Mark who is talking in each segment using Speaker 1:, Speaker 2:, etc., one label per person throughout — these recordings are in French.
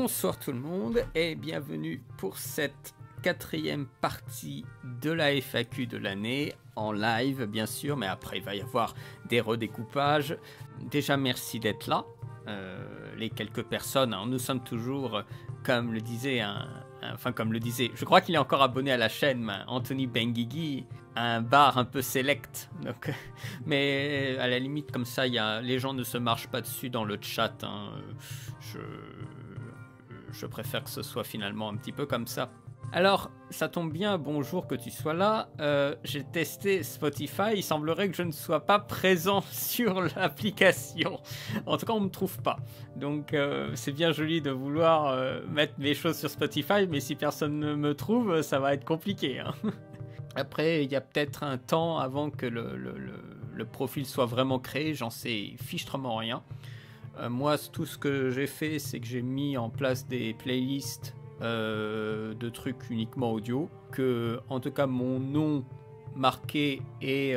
Speaker 1: Bonsoir tout le monde et bienvenue pour cette quatrième partie de la FAQ de l'année, en live bien sûr, mais après il va y avoir des redécoupages. Déjà merci d'être là, les quelques personnes, hein, nous sommes toujours, comme le disait je crois qu'il est encore abonné à la chaîne, Anthony Benguigui, un bar un peu select, donc, mais à la limite comme ça, les gens ne se marchent pas dessus dans le chat, hein. Je préfère que ce soit finalement un petit peu comme ça. Alors, ça tombe bien, bonjour que tu sois là. J'ai testé Spotify, il semblerait que je ne sois pas présent sur l'application. En tout cas, on ne me trouve pas. Donc, c'est bien joli de vouloir mettre mes choses sur Spotify, mais si personne ne me trouve, ça va être compliqué, hein. Après, il y a peut-être un temps avant que le profil soit vraiment créé, j'en sais fichtrement rien. Moi, tout ce que j'ai fait, c'est que j'ai mis en place des playlists de trucs uniquement audio, que en tout cas mon nom marqué est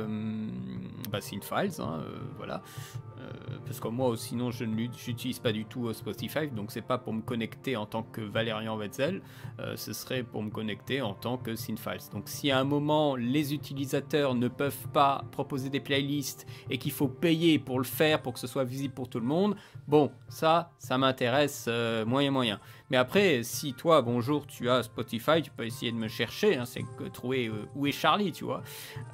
Speaker 1: Synfiles, hein, voilà, parce que moi sinon je n'utilise pas du tout Spotify, donc c'est pas pour me connecter en tant que Valérian Wetzel, ce serait pour me connecter en tant que Synfiles. Donc si à un moment les utilisateurs ne peuvent pas proposer des playlists et qu'il faut payer pour le faire pour que ce soit visible pour tout le monde, bon, ça m'intéresse moyen. Mais après, si toi, bonjour, tu as Spotify, tu peux essayer de me chercher, hein, c'est que trouver où est Charlie, tu vois.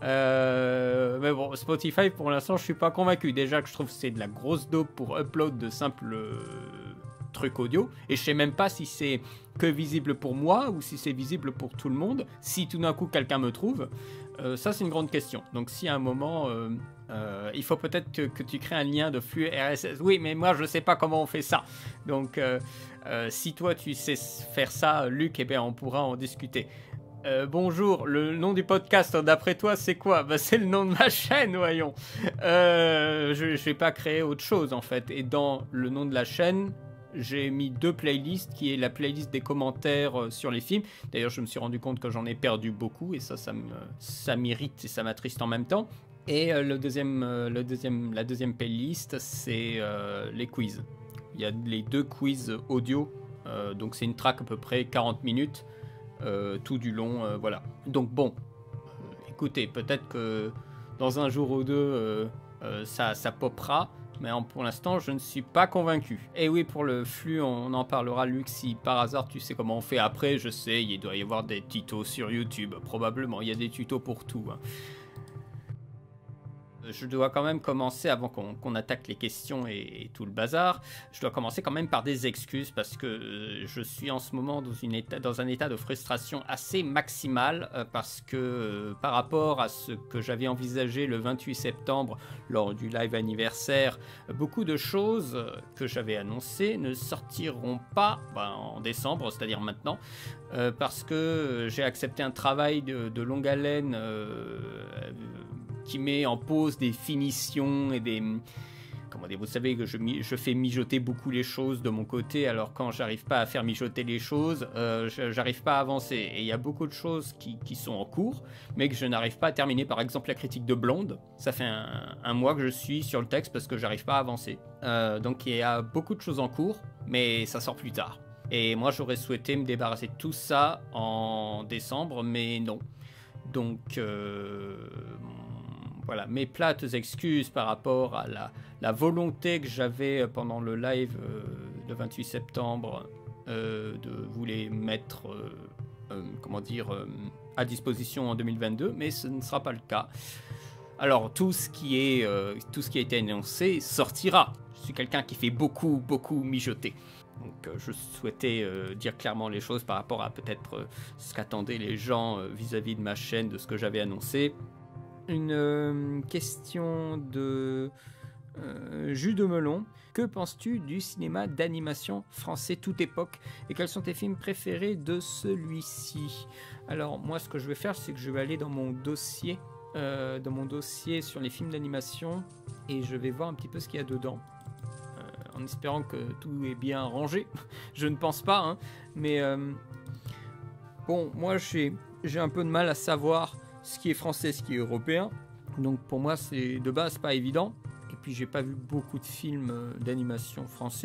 Speaker 1: Mais bon, Spotify, pour l'instant, je suis pas convaincu. Déjà que je trouve que c'est de la grosse dope pour upload de simples trucs audio. Et je sais même pas si c'est que visible pour moi ou si c'est visible pour tout le monde. Si tout d'un coup, quelqu'un me trouve, ça, c'est une grande question. Donc, si à un moment... il faut peut-être que tu crées un lien de flux RSS. Oui, mais moi, je sais pas comment on fait ça. Donc... si toi tu sais faire ça, Luc, eh bien on pourra en discuter. Bonjour, le nom du podcast d'après toi c'est quoi? C'est le nom de ma chaîne, voyons. Je vais pas créer autre chose en fait. Et dans le nom de la chaîne, j'ai mis deux playlists, qui est la playlist des commentaires sur les films. D'ailleurs je me suis rendu compte que j'en ai perdu beaucoup et ça m'irrite et ça m'attriste en même temps. Et la deuxième playlist, c'est les quiz. Il y a les deux quiz audio, donc c'est une track à peu près 40 minutes, tout du long, voilà. Donc bon, écoutez, peut-être que dans un jour ou deux, ça popera, mais pour l'instant, je ne suis pas convaincu. Et oui, pour le flux, on en parlera, Luc, si par hasard tu sais comment on fait après, je sais, il doit y avoir des tutos sur YouTube, probablement, il y a des tutos pour tout, hein. Je dois quand même commencer, avant qu'on attaque les questions et tout le bazar, je dois commencer quand même par des excuses parce que je suis en ce moment dans un état de frustration assez maximal parce que par rapport à ce que j'avais envisagé le 28 septembre lors du live anniversaire, beaucoup de choses que j'avais annoncées ne sortiront pas en décembre, c'est-à-dire maintenant, parce que j'ai accepté un travail de longue haleine qui met en pause des finitions et des... Comment dire, vous savez que je fais mijoter beaucoup les choses de mon côté, alors quand j'arrive pas à faire mijoter les choses, j'arrive pas à avancer. Et il y a beaucoup de choses qui sont en cours, mais que je n'arrive pas à terminer. Par exemple, la critique de Blonde, ça fait un mois que je suis sur le texte parce que j'arrive pas à avancer. Donc il y a beaucoup de choses en cours, mais ça sort plus tard. Et moi, j'aurais souhaité me débarrasser de tout ça en décembre, mais non. Donc... voilà, mes plates excuses par rapport à la volonté que j'avais pendant le live le 28 septembre de vous les mettre à disposition en 2022, mais ce ne sera pas le cas. Alors tout ce qui a été annoncé sortira. Je suis quelqu'un qui fait beaucoup mijoter. Donc je souhaitais dire clairement les choses par rapport à peut-être ce qu'attendaient les gens vis-à-vis de ma chaîne, de ce que j'avais annoncé. Une question de Jus de Melon. Que penses-tu du cinéma d'animation français toute époque et quels sont tes films préférés de celui-ci? Alors moi ce que je vais faire, c'est que je vais aller dans mon dossier sur les films d'animation et je vais voir un petit peu ce qu'il y a dedans, en espérant que tout est bien rangé. Je ne pense pas, hein, mais bon, moi j'ai un peu de mal à savoir ce qui est français, ce qui est européen. Donc pour moi, c'est de base pas évident. Et puis j'ai pas vu beaucoup de films d'animation français.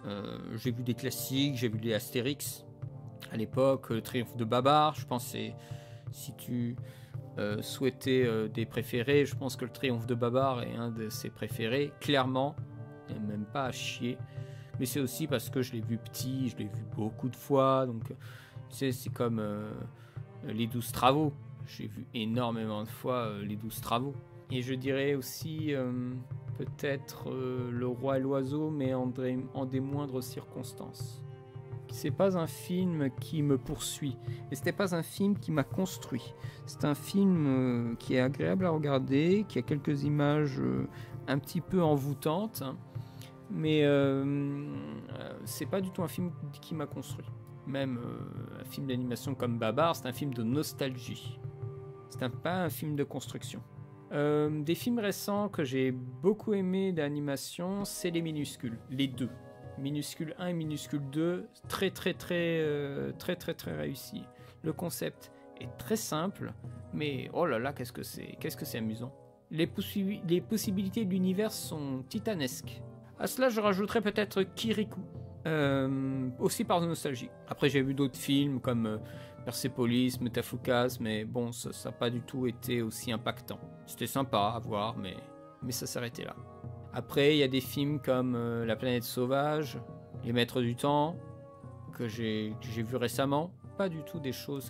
Speaker 1: J'ai vu des classiques, j'ai vu les Astérix à l'époque, le Triomphe de Babar. Je pense que si tu souhaitais des préférés, je pense que le Triomphe de Babar est un de ses préférés, clairement, et même pas à chier. Mais c'est aussi parce que je l'ai vu petit, je l'ai vu beaucoup de fois, donc tu sais, c'est comme les 12 travaux. J'ai vu énormément de fois les 12 travaux. Et je dirais aussi peut-être Le Roi et l'Oiseau, mais en des moindres circonstances. C'est pas un film qui me poursuit, et c'était pas un film qui m'a construit. C'est un film qui est agréable à regarder, qui a quelques images un petit peu envoûtantes, hein, mais c'est pas du tout un film qui m'a construit. Même un film d'animation comme Babar, c'est un film de nostalgie. C'est pas un film de construction. Des films récents que j'ai beaucoup aimé d'animation, c'est les Minuscules, les deux. Minuscule 1 et Minuscule 2, très réussi. Le concept est très simple, mais oh là là, qu'est-ce que c'est amusant. Les possibilités de l'univers sont titanesques. À cela, je rajouterais peut-être Kirikou, aussi par nostalgie. Après, j'ai vu d'autres films comme Persepolis, Metafukas, mais bon, ça n'a pas du tout été aussi impactant. C'était sympa à voir, mais ça s'arrêtait là. Après, il y a des films comme La planète sauvage, Les maîtres du temps, que j'ai vu récemment. Pas du tout des choses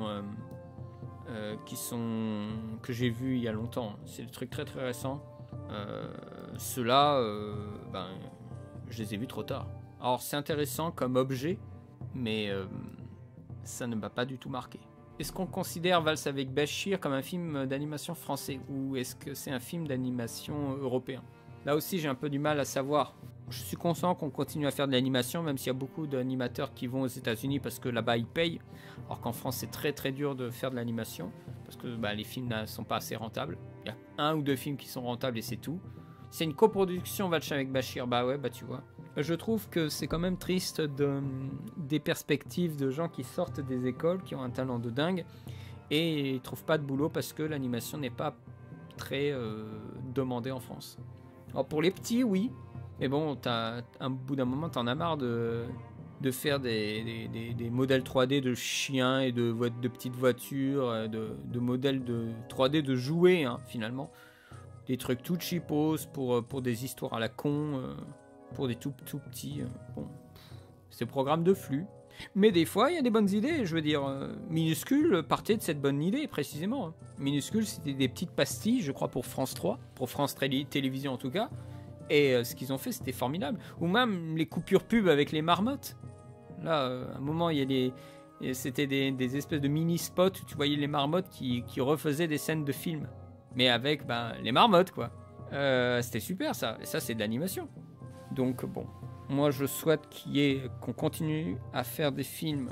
Speaker 1: que j'ai vu il y a longtemps. C'est des trucs très récents. Ceux-là, je les ai vus trop tard. Alors, c'est intéressant comme objet, mais ça ne m'a pas du tout marqué. Est-ce qu'on considère Valse avec Bachir comme un film d'animation français, ou est-ce que c'est un film d'animation européen? Là aussi, j'ai un peu du mal à savoir. Je suis conscient qu'on continue à faire de l'animation, même s'il y a beaucoup d'animateurs qui vont aux États-Unis parce que là-bas ils payent, alors qu'en France c'est très dur de faire de l'animation parce que les films ne sont pas assez rentables. Il y a 1 ou 2 films qui sont rentables et c'est tout. C'est une coproduction Valse avec Bachir, tu vois. Je trouve que c'est quand même triste des perspectives de gens qui sortent des écoles, qui ont un talent de dingue et ils trouvent pas de boulot parce que l'animation n'est pas très demandée en France. Alors pour les petits, oui, mais bon, au bout d'un moment, t'en as marre de faire des modèles 3D de chiens et de petites voitures, de modèles de 3D de jouets, hein, finalement. Des trucs tout cheapos pour des histoires à la con, pour des tout petits. Bon, c'est programme de flux. Mais des fois, il y a des bonnes idées, je veux dire. Minuscule partait de cette bonne idée, précisément. Minuscule, c'était des petites pastilles, je crois, pour France 3, pour France Télévisions en tout cas. Et ce qu'ils ont fait, c'était formidable. Ou même les coupures pub avec les marmottes. Là, à un moment, c'était des espèces de mini-spots où tu voyais les marmottes qui refaisaient des scènes de films. Mais avec les marmottes, quoi. C'était super, ça. Et ça, c'est de l'animation. Donc, bon. Moi, je souhaite qu'on continue à faire des films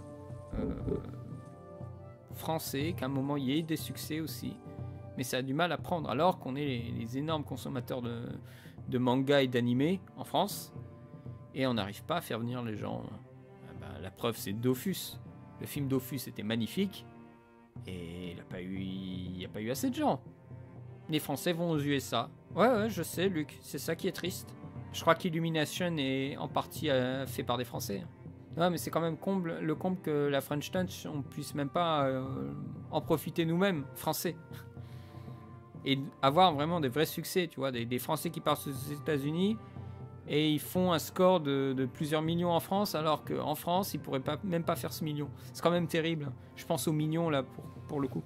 Speaker 1: français, qu'à un moment, il y ait des succès aussi. Mais ça a du mal à prendre, alors qu'on est les énormes consommateurs de manga et d'animé en France. Et on n'arrive pas à faire venir les gens. La preuve, c'est Dofus. Le film Dofus était magnifique. Et il n'y a pas eu assez de gens. Les Français vont aux USA. Ouais, je sais, Luc. C'est ça qui est triste. Je crois qu'Illumination est en partie fait par des Français. Ouais, mais c'est quand même le comble que la French Touch, on puisse même pas en profiter nous-mêmes, Français. Et avoir vraiment des vrais succès, tu vois, des Français qui partent aux États-Unis et ils font un score de plusieurs millions en France, alors qu'en France, ils pourraient même pas faire ce million. C'est quand même terrible. Je pense aux millions, là, pour le coup.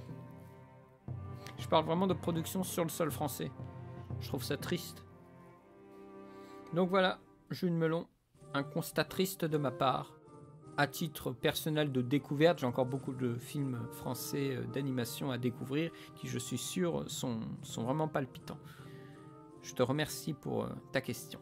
Speaker 1: Je parle vraiment de production sur le sol français. Je trouve ça triste. Donc voilà, Jules Melon, un constat triste de ma part. À titre personnel de découverte, j'ai encore beaucoup de films français d'animation à découvrir qui, je suis sûr, sont vraiment palpitants. Je te remercie pour ta question.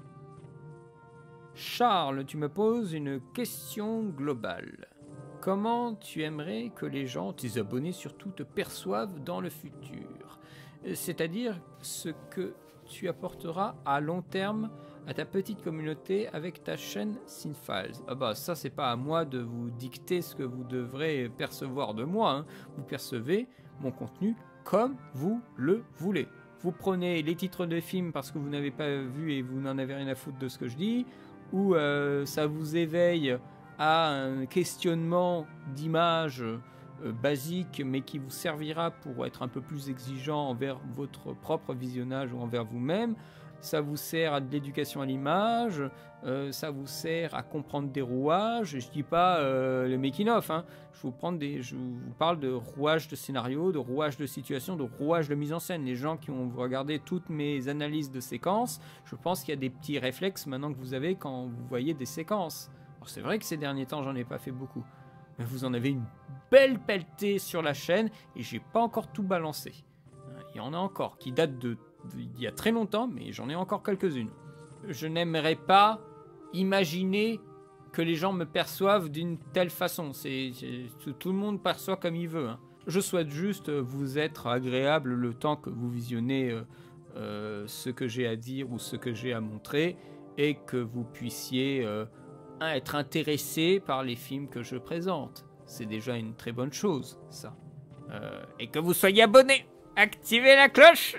Speaker 1: Charles, tu me poses une question globale. Comment tu aimerais que les gens, tes abonnés surtout, te perçoivent dans le futur? C'est-à-dire ce que tu apporteras à long terme à ta petite communauté avec ta chaîne Cinefiles. Ça, c'est pas à moi de vous dicter ce que vous devrez percevoir de moi, hein. Vous percevez mon contenu comme vous le voulez. Vous prenez les titres de films parce que vous n'avez pas vu et vous n'en avez rien à foutre de ce que je dis, ou ça vous éveille à un questionnement d'image basique, mais qui vous servira pour être un peu plus exigeant envers votre propre visionnage ou envers vous-même. Ça vous sert à de l'éducation à l'image, ça vous sert à comprendre des rouages. Je dis pas le making-of, hein. Je vous parle de rouages de scénario, de rouages de situation, de rouages de mise en scène. Les gens qui ont regardé toutes mes analyses de séquences, je pense qu'il y a des petits réflexes maintenant que vous avez quand vous voyez des séquences. Alors c'est vrai que ces derniers temps, j'en ai pas fait beaucoup. Mais vous en avez une belle pelletée sur la chaîne et j'ai pas encore tout balancé. Il y en a encore qui datent d'il y a très longtemps, mais j'en ai encore quelques-unes. Je n'aimerais pas imaginer que les gens me perçoivent d'une telle façon. Tout le monde perçoit comme il veut, hein. Je souhaite juste vous être agréable le temps que vous visionnez ce que j'ai à dire ou ce que j'ai à montrer, et que vous puissiez être intéressé par les films que je présente. C'est déjà une très bonne chose, ça. Et que vous soyez abonné. Activez la cloche.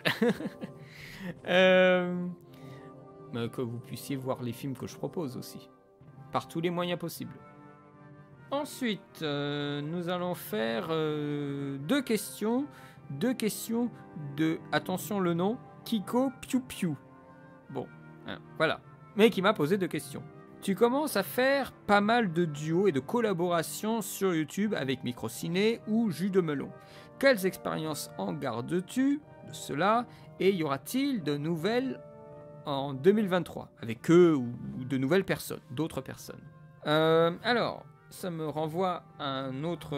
Speaker 1: Que vous puissiez voir les films que je propose aussi, par tous les moyens possibles. Ensuite, nous allons faire deux questions de, attention le nom, Kiko Piu Piu. Bon, hein, voilà. Mais qui m'a posé deux questions. Tu commences à faire pas mal de duos et de collaborations sur YouTube avec Microciné ou Jus de Melon. Quelles expériences en gardes-tu de cela, et y aura-t-il de nouvelles en 2023 avec eux ou de nouvelles personnes, d'autres personnes? Alors, ça me renvoie à un autre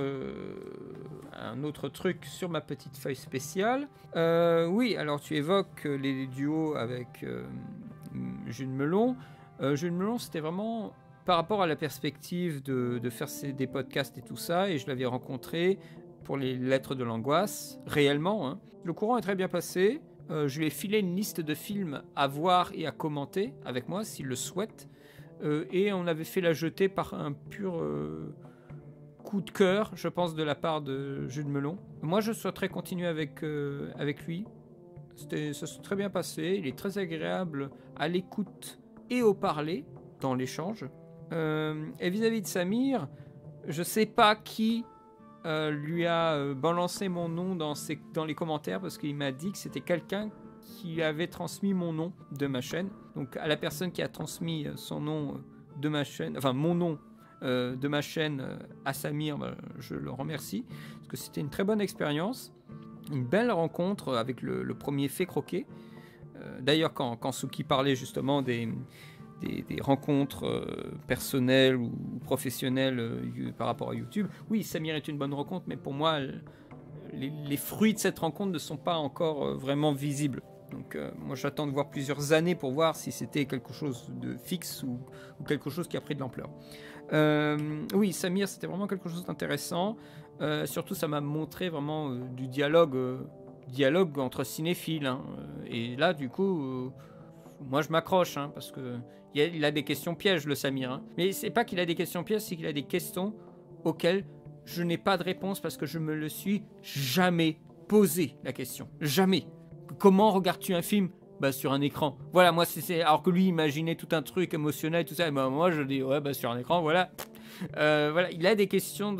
Speaker 1: truc sur ma petite feuille spéciale. Oui, alors tu évoques les duos avec Jus de Melon. Jus de Melon, c'était vraiment par rapport à la perspective de faire des podcasts et tout ça, et je l'avais rencontré pour les lettres de l'angoisse, réellement, hein. Le courant est très bien passé. Je lui ai filé une liste de films à voir et à commenter avec moi, s'il le souhaite. Et on avait fait la jetée par un pur coup de cœur, je pense, de la part de Jus de Melon. Moi, je souhaiterais continuer avec lui. Ça s'est très bien passé. Il est très agréable à l'écoute et au parler, dans l'échange. Et vis-à-vis de Samir, je sais pas qui lui a balancé mon nom dans les commentaires, parce qu'il m'a dit que c'était quelqu'un qui avait transmis mon nom de ma chaîne. Donc à la personne qui a transmis son nom de ma chaîne, enfin mon nom de ma chaîne à Samir, je le remercie, parce que c'était une très bonne expérience, une belle rencontre avec le premier fait croquer. D'ailleurs, quand Suki parlait justement des rencontres personnelles ou professionnelles par rapport à YouTube, oui, Samir est une bonne rencontre, mais pour moi, les fruits de cette rencontre ne sont pas encore vraiment visibles. Donc moi, j'attends de voir plusieurs années pour voir si c'était quelque chose de fixe ou quelque chose qui a pris de l'ampleur. Oui, Samir, c'était vraiment quelque chose d'intéressant. Surtout, ça m'a montré vraiment du dialogue entre cinéphiles, hein. Et là, du coup, moi, je m'accroche, hein, parce que il a des questions pièges, le Samir, hein. Mais c'est pas qu'il a des questions pièges, c'est qu'il a des questions auxquelles je n'ai pas de réponse, parce que je me le suis jamais posé, la question. Jamais. Comment regardes-tu un film? Sur un écran. Voilà, moi, alors que lui, imaginait tout un truc émotionnel, tout ça. Et moi, je dis, ouais, sur un écran, voilà. Voilà, il a des questions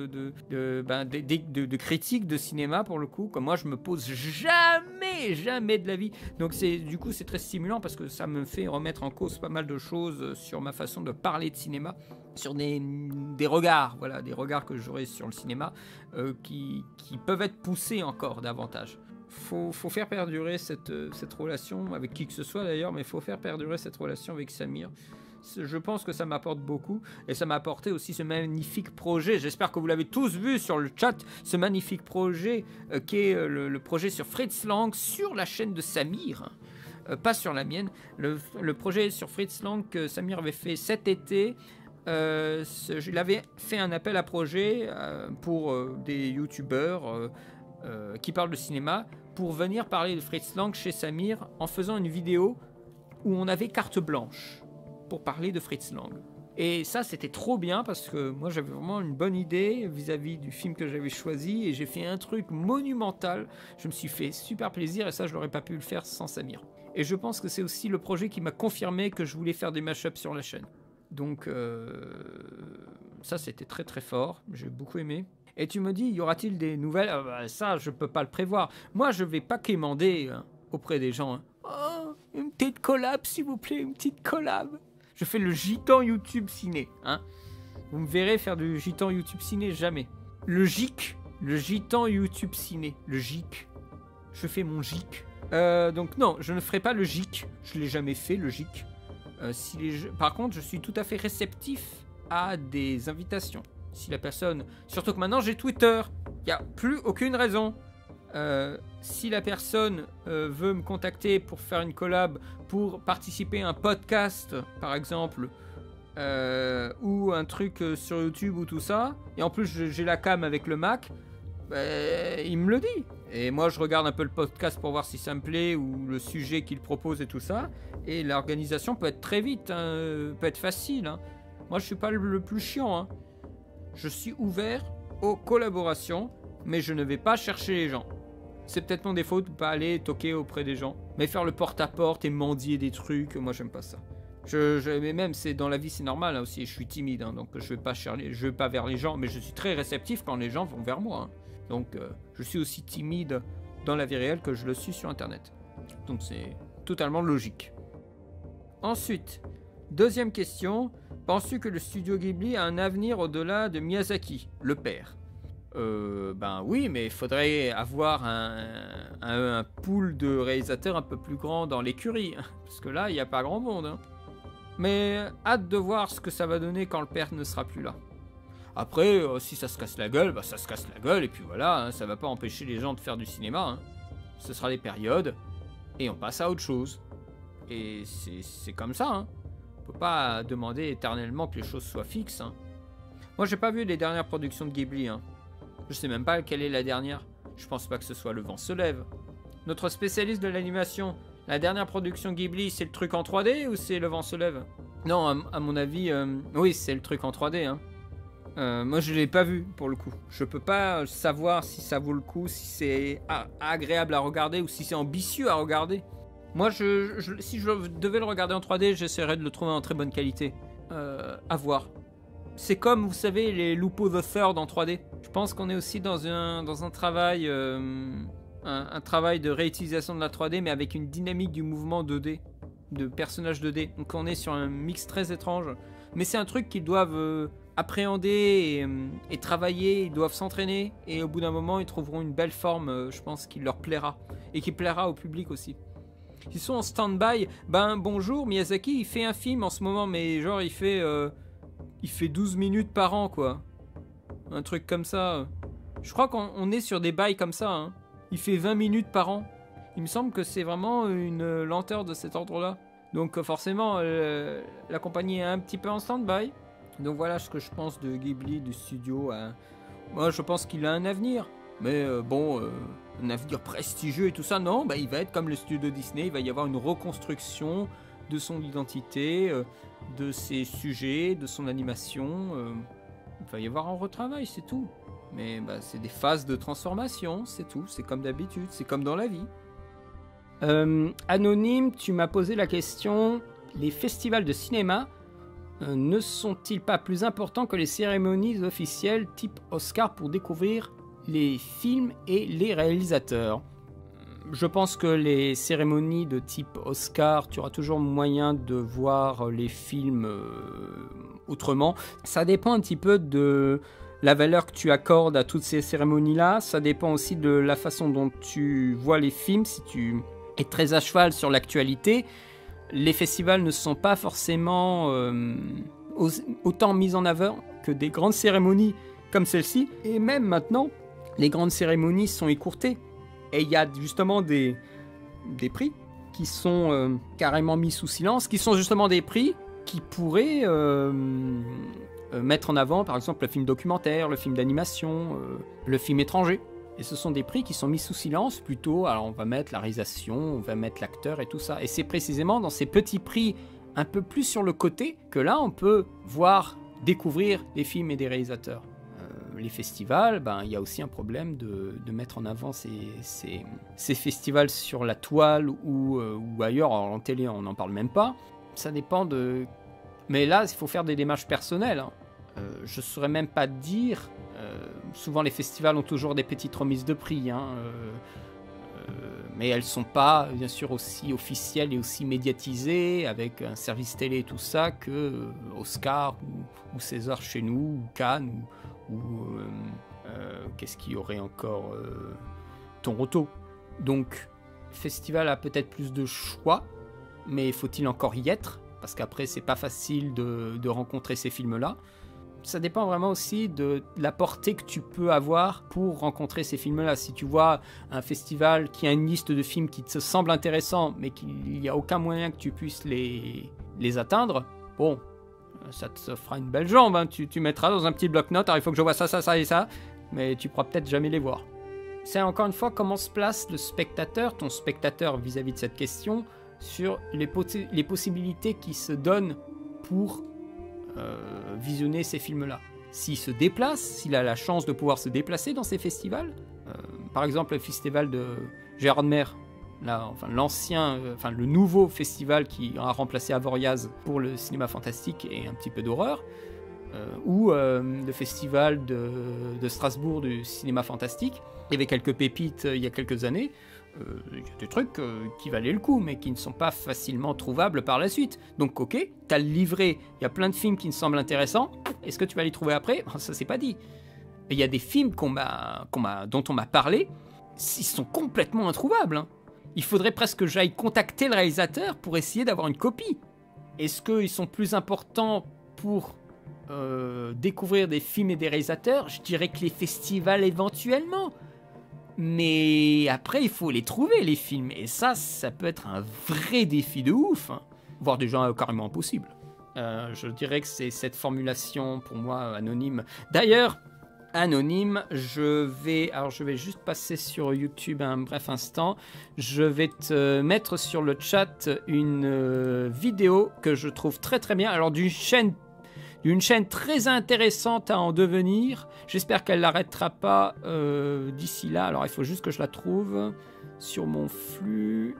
Speaker 1: de critique de cinéma, pour le coup, comme moi je me pose jamais de la vie. Donc du coup c'est très stimulant, parce que ça me fait remettre en cause pas mal de choses sur ma façon de parler de cinéma, sur des regards, voilà, des regards que j'aurai sur le cinéma qui peuvent être poussés encore davantage. Faut faire perdurer cette relation avec qui que ce soit d'ailleurs, mais il faut faire perdurer cette relation avec Samir. Je pense que ça m'apporte beaucoup, et ça m'a apporté aussi ce magnifique projet. J'espère que vous l'avez tous vu sur le chat, ce magnifique projet qui est le projet sur Fritz Lang, sur la chaîne de Samir, pas sur la mienne. Le projet sur Fritz Lang que Samir avait fait cet été. Il avait fait un appel à projet pour des youtubeurs qui parlent de cinéma, pour venir parler de Fritz Lang chez Samir, en faisant une vidéo où on avait carte blanche pour parler de Fritz Lang. Et ça, c'était trop bien, parce que moi, j'avais vraiment une bonne idée vis-à-vis du film que j'avais choisi, et j'ai fait un truc monumental. Je me suis fait super plaisir, et ça, je n'aurais pas pu le faire sans Samir. Et je pense que c'est aussi le projet qui m'a confirmé que je voulais faire des mashups sur la chaîne. Donc ça, c'était très très fort. J'ai beaucoup aimé. Et tu me dis, y aura-t-il des nouvelles? Ça, je peux pas le prévoir. Moi, je vais pas quémander auprès des gens. Oh, une petite collab, s'il vous plaît, une petite collab. Je fais le gitan YouTube ciné. Vous me verrez faire du gitan YouTube ciné, jamais. Le GIC, le gitan YouTube ciné. Le GIC. Je fais mon GIC. Donc non, je ne ferai pas le GIC. Je l'ai jamais fait, le GIC. Par contre, je suis tout à fait réceptif à des invitations. Si la personne... Surtout que maintenant, j'ai Twitter. Il n'y a plus aucune raison. Si la personne veut me contacter pour faire une collab, pour participer à un podcast, par exemple, ou un truc sur YouTube ou tout ça, et en plus, j'ai la cam avec le Mac, il me le dit. Et moi, je regarde un peu le podcast pour voir si ça me plaît, ou le sujet qu'il propose et tout ça. Et l'organisation peut être très vite, peut être facile. Moi, je suis pas le plus chiant. Je suis ouvert aux collaborations, mais je ne vais pas chercher les gens. C'est peut-être mon défaut de ne pas aller toquer auprès des gens. Mais faire le porte-à-porte et mendier des trucs, moi, j'aime pas ça. Mais même, dans la vie, c'est normal aussi. Je suis timide, donc je vais pas vers les gens, mais je suis très réceptif quand les gens vont vers moi. Donc, je suis aussi timide dans la vie réelle que je le suis sur Internet. Donc, c'est totalement logique. Ensuite, deuxième question. Penses-tu que le studio Ghibli a un avenir au-delà de Miyazaki, le père? Ben oui, mais il faudrait avoir un pool de réalisateurs un peu plus grand dans l'écurie. Parce que là, il n'y a pas grand monde. Mais hâte de voir ce que ça va donner quand le père ne sera plus là. Après, si ça se casse la gueule, ça se casse la gueule. Et puis voilà, ça va pas empêcher les gens de faire du cinéma. Ce sera des périodes. Et on passe à autre chose. Et c'est comme ça. On peut pas demander éternellement que les choses soient fixes. Moi, j'ai pas vu les dernières productions de Ghibli. Je sais même pas quelle est la dernière. Je pense pas que ce soit Le Vent se lève. Notre spécialiste de l'animation, la dernière production Ghibli, c'est le truc en 3D ou c'est Le Vent se lève? Non, à mon avis, oui, c'est le truc en 3D. Moi, je l'ai pas vu pour le coup. Je peux pas savoir si ça vaut le coup, si c'est agréable à regarder ou si c'est ambitieux à regarder. Moi, si je devais le regarder en 3D, j'essaierais de le trouver en très bonne qualité. À voir. C'est comme, vous savez, les Lupo the Third en 3D. Je pense qu'on est aussi dans un travail, un travail de réutilisation de la 3D, mais avec une dynamique du mouvement 2D, de personnages 2D. Donc on est sur un mix très étrange. Mais c'est un truc qu'ils doivent appréhender et travailler, ils doivent s'entraîner. Et au bout d'un moment, ils trouveront une belle forme, je pense, qui leur plaira. Et qui plaira au public aussi. Ils sont en stand-by. Bonjour, Miyazaki, il fait un film en ce moment, mais genre il fait 12 minutes par an, quoi. Un truc comme ça. Je crois qu'on est sur des bails comme ça. Il fait 20 minutes par an. Il me semble que c'est vraiment une lenteur de cet ordre-là. Donc forcément, la compagnie est un petit peu en stand-by. Donc voilà ce que je pense de Ghibli, du studio. Moi, je pense qu'il a un avenir. Mais un avenir prestigieux et tout ça, non, il va être comme le studio Disney, il va y avoir une reconstruction de son identité, de ses sujets, de son animation. Il va y avoir un retravail, c'est tout. Mais c'est des phases de transformation, c'est tout, c'est comme d'habitude, c'est comme dans la vie. Anonyme, tu m'as posé la question, les festivals de cinéma ne sont-ils pas plus importants que les cérémonies officielles type Oscar pour découvrir les films et les réalisateurs? Je pense que les cérémonies de type Oscar, tu auras toujours moyen de voir les films autrement. Ça dépend un petit peu de la valeur que tu accordes à toutes ces cérémonies-là. Ça dépend aussi de la façon dont tu vois les films. Si tu es très à cheval sur l'actualité, les festivals ne sont pas forcément autant mis en avant que des grandes cérémonies comme celle-ci. Et même maintenant, les grandes cérémonies sont écourtées. Et il y a justement des prix qui sont carrément mis sous silence, qui sont justement des prix qui pourraient mettre en avant, par exemple, le film documentaire, le film d'animation, le film étranger. Et ce sont des prix qui sont mis sous silence plutôt. Alors on va mettre la réalisation, on va mettre l'acteur et tout ça. Et c'est précisément dans ces petits prix un peu plus sur le côté que là on peut voir, découvrir des films et des réalisateurs. les festivals, il y a aussi un problème de mettre en avant ces festivals sur la toile ou ailleurs. Alors, en télé, on n'en parle même pas. Ça dépend de... Mais là, il faut faire des démarches personnelles. Hein. Je ne saurais même pas dire... souvent, les festivals ont toujours des petites remises de prix. Hein. Mais elles ne sont pas, bien sûr, aussi officielles et aussi médiatisées, avec un service télé et tout ça, que Oscar ou César chez nous, ou Cannes, ou qu'est-ce qu'il y aurait encore Toronto. Donc, le festival a peut-être plus de choix, mais faut-il encore y être? Parce qu'après, c'est pas facile de rencontrer ces films-là. Ça dépend vraiment aussi de la portée que tu peux avoir pour rencontrer ces films-là. Si tu vois un festival qui a une liste de films qui te semble intéressant, mais qu'il n'y a aucun moyen que tu puisses les atteindre, bon, ça te fera une belle jambe. Hein. Tu mettras dans un petit bloc-notes, alors il faut que je vois ça, ça, ça et ça, mais tu pourras peut-être jamais les voir. C'est encore une fois comment se place le spectateur, ton spectateur vis-à-vis de cette question, sur les possibilités qui se donnent pour visionner ces films-là. S'il se déplace, s'il a la chance de pouvoir se déplacer dans ces festivals, par exemple le festival de Gérard Mer, le nouveau festival qui a remplacé Avoriaz pour le cinéma fantastique et un petit peu d'horreur, ou le festival de Strasbourg du cinéma fantastique. Il y avait quelques pépites il y a quelques années. Il y a des trucs qui valaient le coup, mais qui ne sont pas facilement trouvables par la suite. Donc ok, t'as le livret, il y a plein de films qui me semblent intéressants, est-ce que tu vas les trouver après? Ça c'est pas dit. Et il y a des films dont on m'a parlé, ils sont complètement introuvables. Hein. Il faudrait presque que j'aille contacter le réalisateur pour essayer d'avoir une copie. Est-ce qu'ils sont plus importants pour découvrir des films et des réalisateurs? Je dirais que les festivals éventuellement. Mais après, il faut les trouver, les films. Et ça peut être un vrai défi de ouf. Hein. Voire déjà carrément impossible. Je dirais que c'est cette formulation, pour moi, anonyme. D'ailleurs, anonyme, je vais juste passer sur YouTube un bref instant. Je vais te mettre sur le chat une vidéo que je trouve très très bien. Alors, d'une chaîne très intéressante à en devenir. J'espère qu'elle l'arrêtera pas d'ici là. Alors, il faut juste que je la trouve sur mon flux.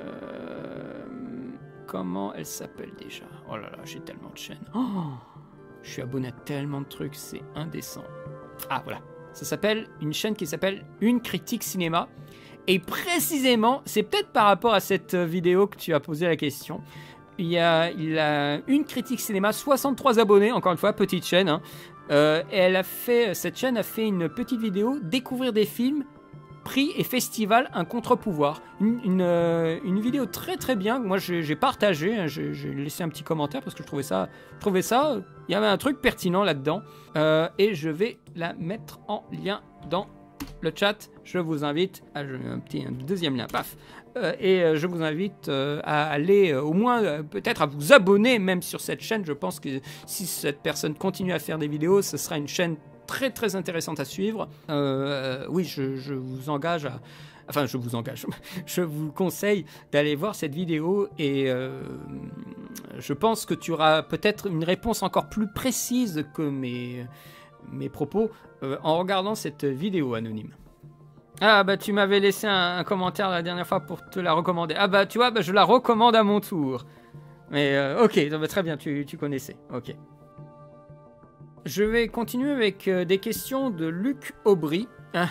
Speaker 1: Comment elle s'appelle déjà? Oh là là, j'ai tellement de chaînes. Oh, je suis abonné à tellement de trucs, c'est indécent. Ah, voilà. Ça s'appelle une chaîne qui s'appelle Une critique cinéma. Et précisément, c'est peut-être par rapport à cette vidéo que tu as posé la question. Il a Une critique cinéma, 63 abonnés, encore une fois, petite chaîne. Hein. Cette chaîne a fait une petite vidéo, découvrir des films, prix et festival, un contre-pouvoir. Une vidéo très très bien, moi j'ai partagé, hein, j'ai laissé un petit commentaire parce que je trouvais ça, il y avait un truc pertinent là-dedans. Et je vais la mettre en lien dans le chat. Je vous invite, un deuxième lien, paf. Et je vous invite à aller au moins peut-être à vous abonner même sur cette chaîne. Je pense que si cette personne continue à faire des vidéos, ce sera une chaîne très très intéressante à suivre. Oui, je vous engage à... Enfin, je vous conseille d'aller voir cette vidéo et je pense que tu auras peut-être une réponse encore plus précise que mes propos en regardant cette vidéo anonyme. Ah bah tu m'avais laissé un commentaire la dernière fois pour te la recommander. Ah bah tu vois, je la recommande à mon tour. Mais ok, très bien, tu connaissais. Ok. Je vais continuer avec des questions de Luc Aubry.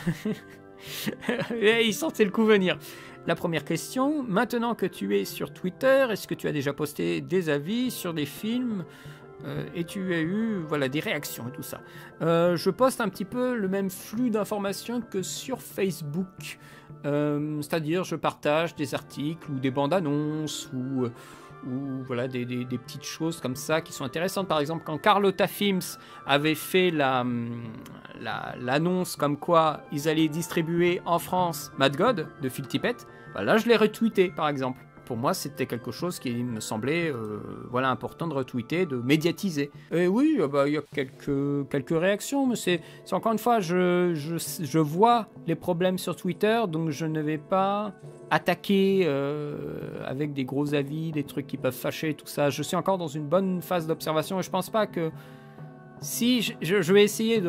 Speaker 1: Il sentait le coup venir. La première question, maintenant que tu es sur Twitter, est-ce que tu as déjà posté des avis sur des films et tu as eu des réactions et tout ça. Je poste un petit peu le même flux d'informations que sur Facebook. C'est-à-dire je partage des articles ou des bandes annonces ou des petites choses comme ça qui sont intéressantes. Par exemple, quand Carlotta Films avait fait l'annonce comme quoi ils allaient distribuer en France Mad God de Phil Tippett, là je l'ai retweeté par exemple. Pour moi, c'était quelque chose qui me semblait important de retweeter, de médiatiser. Et oui, il y a quelques réactions, mais c'est encore une fois, je vois les problèmes sur Twitter, donc je ne vais pas attaquer avec des gros avis, des trucs qui peuvent fâcher, tout ça. Je suis encore dans une bonne phase d'observation et je pense pas que Si je vais essayer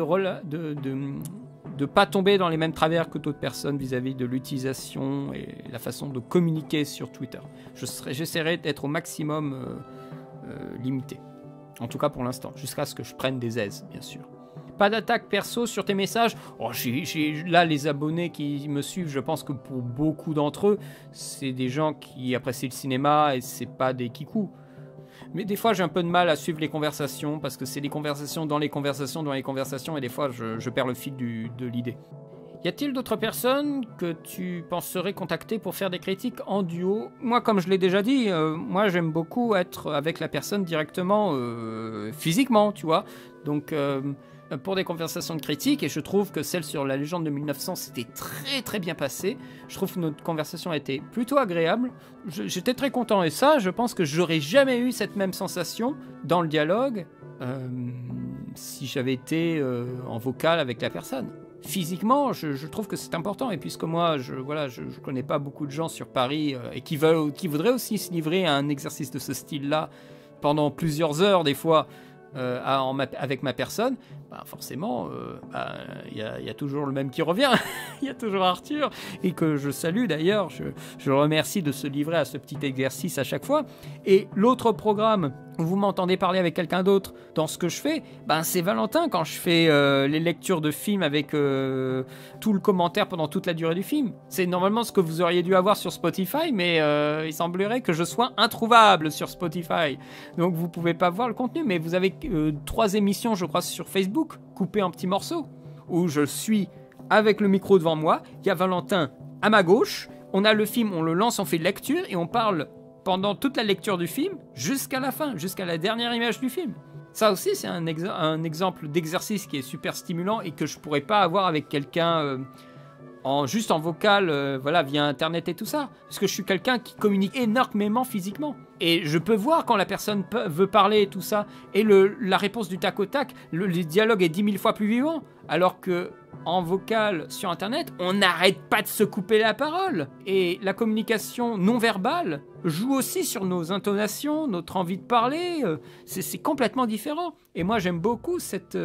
Speaker 1: de pas tomber dans les mêmes travers que d'autres personnes vis-à-vis de l'utilisation et la façon de communiquer sur Twitter. J'essaierai d'être au maximum limité. En tout cas pour l'instant, jusqu'à ce que je prenne des aises, bien sûr. Pas d'attaque perso sur tes messages. Oh, là, les abonnés qui me suivent, je pense que pour beaucoup d'entre eux, c'est des gens qui apprécient le cinéma et c'est pas des kikous. Mais des fois, j'ai un peu de mal à suivre les conversations parce que c'est des conversations dans les conversations et des fois, je perds le fil de l'idée. Y a-t-il d'autres personnes que tu penserais contacter pour faire des critiques en duo? Moi, comme je l'ai déjà dit, moi, j'aime beaucoup être avec la personne directement, physiquement, tu vois. Donc, pour des conversations de critiques, et je trouve que celle sur la légende de 1900 c'était très très bien passé. Je trouve que notre conversation a été plutôt agréable. J'étais très content et ça, je pense que j'aurais jamais eu cette même sensation dans le dialogue si j'avais été en vocal avec la personne. Physiquement, je trouve que c'est important. Et puisque moi, je connais pas beaucoup de gens sur Paris et qui voudraient aussi se livrer à un exercice de ce style-là pendant plusieurs heures des fois avec ma personne, bah forcément, y a toujours le même qui revient. Il y a toujours Arthur, et que je salue d'ailleurs. Je le remercie de se livrer à ce petit exercice à chaque fois. Et l'autre programme où vous m'entendez parler avec quelqu'un d'autre dans ce que je fais, ben c'est Valentin quand je fais les lectures de films avec tout le commentaire pendant toute la durée du film. C'est normalement ce que vous auriez dû avoir sur Spotify, mais il semblerait que je sois introuvable sur Spotify. Donc vous pouvez pas voir le contenu, mais vous avez 3 émissions, je crois, sur Facebook, coupées en petits morceaux, où je suis avec le micro devant moi, il y a Valentin à ma gauche, on a le film, on le lance, on fait lecture et on parle pendant toute la lecture du film jusqu'à la fin, jusqu'à la dernière image du film. Ça aussi, c'est un exemple d'exercice qui est super stimulant et que je pourrais pas avoir avec quelqu'un juste en vocal, voilà, via Internet et tout ça. Parce que je suis quelqu'un qui communique énormément physiquement. Et je peux voir quand la personne veut parler et tout ça. Et la réponse du tac au tac, le dialogue est 10 000 fois plus vivant. Alors que en vocal sur Internet, on n'arrête pas de se couper la parole. Et la communication non verbale joue aussi sur nos intonations, notre envie de parler. C'est complètement différent. Et moi, j'aime beaucoup cette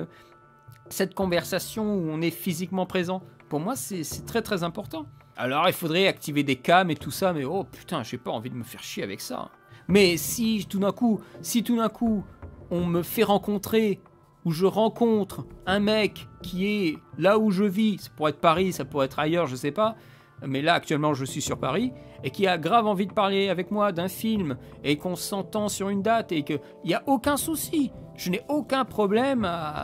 Speaker 1: conversation où on est physiquement présent. Pour moi, c'est très très important. Alors, il faudrait activer des cams et tout ça, mais oh putain, j'ai pas envie de me faire chier avec ça. Mais si tout d'un coup, on me fait rencontrer, ou je rencontre un mec qui est là où je vis, ça pourrait être Paris, ça pourrait être ailleurs, je sais pas, mais là actuellement je suis sur Paris, et qui a grave envie de parler avec moi d'un film, et qu'on s'entend sur une date, et qu'il n'y a aucun souci, je n'ai aucun problème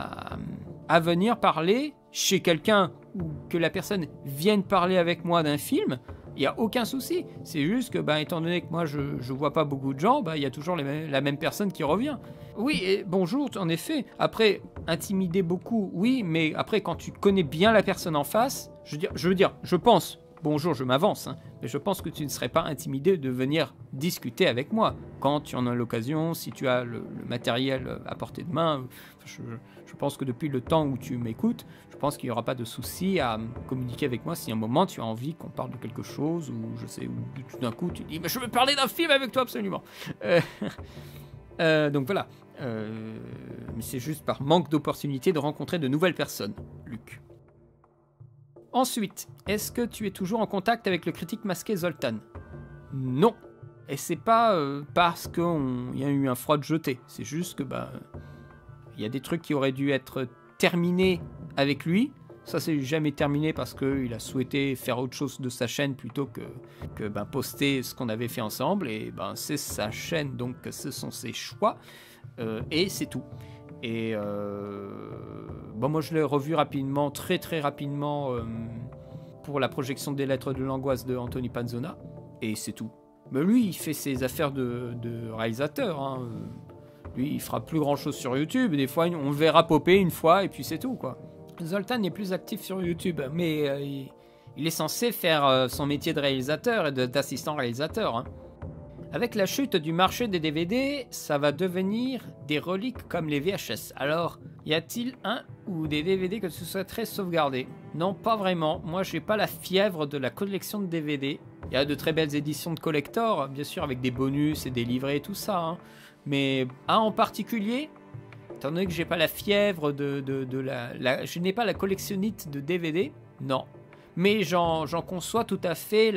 Speaker 1: à venir parler chez quelqu'un ou que la personne vienne parler avec moi d'un film, il n'y a aucun souci. C'est juste que, étant donné que moi je vois pas beaucoup de gens, il y a toujours la même personne qui revient. Oui, et bonjour, en effet. Après, intimider beaucoup, oui, mais après, quand tu connais bien la personne en face, je pense, bonjour, je m'avance, hein, mais je pense que tu ne serais pas intimidé de venir discuter avec moi quand tu en as l'occasion, si tu as le matériel à portée de main. Je pense que depuis le temps où tu m'écoutes, je pense qu'il n'y aura pas de souci à communiquer avec moi si à un moment tu as envie qu'on parle de quelque chose, ou je sais, ou tout d'un coup tu dis mais je veux parler d'un film avec toi absolument. Donc voilà. Mais c'est juste par manque d'opportunité de rencontrer de nouvelles personnes, Luc. Ensuite, est-ce que tu es toujours en contact avec le critique masqué Zoltan? Non. Et c'est pas parce qu'il y a eu un froid de jeté. C'est juste que il y a des trucs qui auraient dû être terminés avec lui. Ça s'est jamais terminé parce qu'il a souhaité faire autre chose de sa chaîne plutôt que poster ce qu'on avait fait ensemble. Et c'est sa chaîne, donc ce sont ses choix. Et c'est tout. Et moi je l'ai revu rapidement, très très rapidement, pour la projection des Lettres de l'Angoisse de Anthony Panzona. Et c'est tout. Mais lui, il fait ses affaires de réalisateur, hein. Lui, il fera plus grand chose sur YouTube. Des fois, on le verra popper une fois et puis c'est tout, quoi. Zoltan est plus actif sur YouTube, mais il est censé faire son métier de réalisateur et d'assistant réalisateur, hein. Avec la chute du marché des DVD, ça va devenir des reliques comme les VHS. Alors, y a-t-il un ou des DVD que tu souhaiterais sauvegarder? Non, pas vraiment. Moi, j'ai pas la fièvre de la collection de DVD. Il y a de très belles éditions de collector, bien sûr, avec des bonus et des livrets et tout ça, hein. Mais un en particulier, étant donné que j'ai pas la fièvre je n'ai pas la collectionnite de DVD, non. Mais j'en conçois tout à fait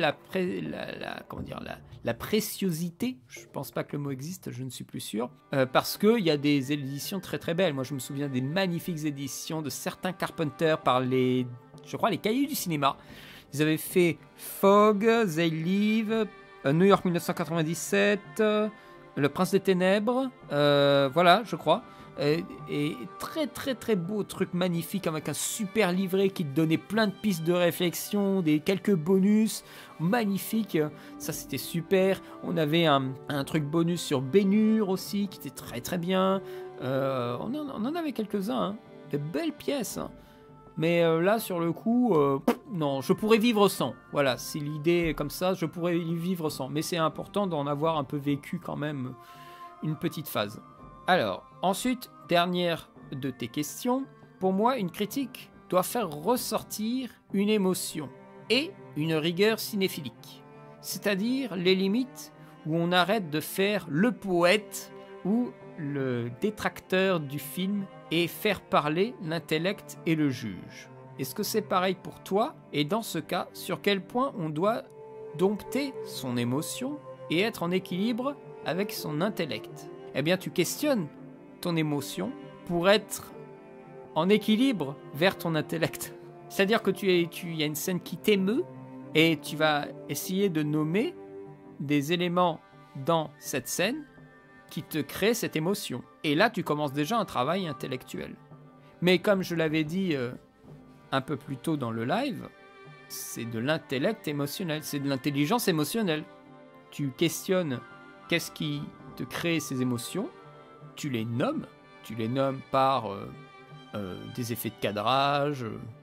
Speaker 1: la préciosité. Je pense pas que le mot existe, je ne suis plus sûr. Parce qu'il y a des éditions très très belles. Moi, je me souviens des magnifiques éditions de certains Carpenter par les Cahiers du cinéma. Ils avaient fait Fog, They Live, New York 1997, Le Prince des Ténèbres, voilà, je crois. Et très très très beau truc magnifique avec un super livret qui te donnait plein de pistes de réflexion, quelques bonus magnifiques, ça c'était super. On avait un truc bonus sur Ben-Hur aussi qui était très très bien. On en avait quelques-uns, hein. De belles pièces, hein. Mais là sur le coup non, je pourrais vivre sans, voilà, si l'idée est comme ça, je pourrais y vivre sans, mais c'est important d'en avoir un peu vécu quand même une petite phase. Alors, ensuite, dernière de tes questions. Pour moi, une critique doit faire ressortir une émotion et une rigueur cinéphilique. C'est-à-dire les limites où on arrête de faire le poète ou le détracteur du film et faire parler l'intellect et le juge. Est-ce que c'est pareil pour toi? Et dans ce cas, sur quel point on doit dompter son émotion et être en équilibre avec son intellect? Eh bien, tu questionnes ton émotion pour être en équilibre vers ton intellect. C'est-à-dire que il y a une scène qui t'émeut et tu vas essayer de nommer des éléments dans cette scène qui te créent cette émotion. Et là, tu commences déjà un travail intellectuel. Mais comme je l'avais dit un peu plus tôt dans le live, c'est de l'intellect émotionnel, c'est de l'intelligence émotionnelle. Tu questionnes qu'est-ce qui te crée ces émotions, tu les nommes par des effets de cadrage,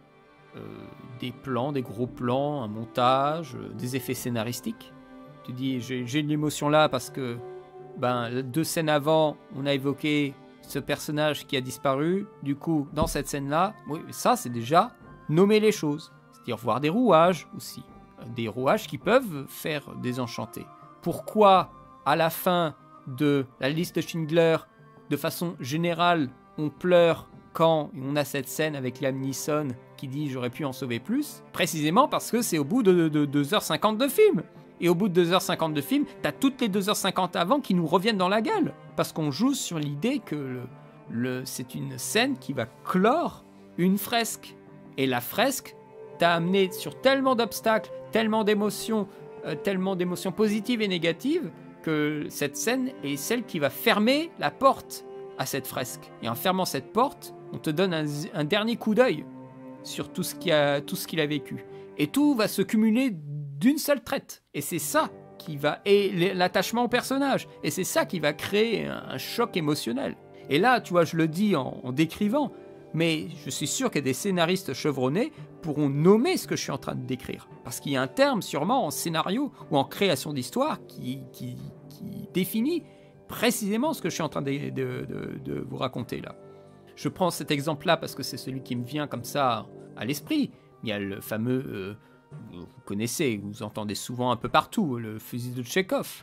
Speaker 1: des plans, des gros plans, un montage, des effets scénaristiques. Tu dis j'ai une émotion là parce que 2 scènes avant on a évoqué ce personnage qui a disparu, du coup dans cette scène là, oui, ça c'est déjà nommer les choses, c'est-à-dire voir des rouages aussi, des rouages qui peuvent faire désenchanter. Pourquoi à la fin de la liste de Schindler, de façon générale, on pleure quand on a cette scène avec Liam Neeson qui dit « j'aurais pu en sauver plus », précisément parce que c'est au bout de 2h50 de film. Et au bout de 2h50 de film, t'as toutes les 2h50 avant qui nous reviennent dans la gueule. Parce qu'on joue sur l'idée que c'est une scène qui va clore une fresque. Et la fresque t'a amené sur tellement d'obstacles, tellement d'émotions positives et négatives, que cette scène est celle qui va fermer la porte à cette fresque. Et en fermant cette porte, on te donne un dernier coup d'œil sur tout ce qu'il a vécu. Et tout va se cumuler d'une seule traite. Et c'est ça qui va... Et l'attachement au personnage. Et c'est ça qui va créer un choc émotionnel. Et là, tu vois, je le dis en décrivant, mais je suis sûr que des scénaristes chevronnés pourront nommer ce que je suis en train de décrire. Parce qu'il y a un terme sûrement en scénario ou en création d'histoire qui définit précisément ce que je suis en train de vous raconter là. Je prends cet exemple-là parce que c'est celui qui me vient comme ça à l'esprit. Il y a le fameux, vous connaissez, vous entendez souvent un peu partout, le fusil de Tchekhov.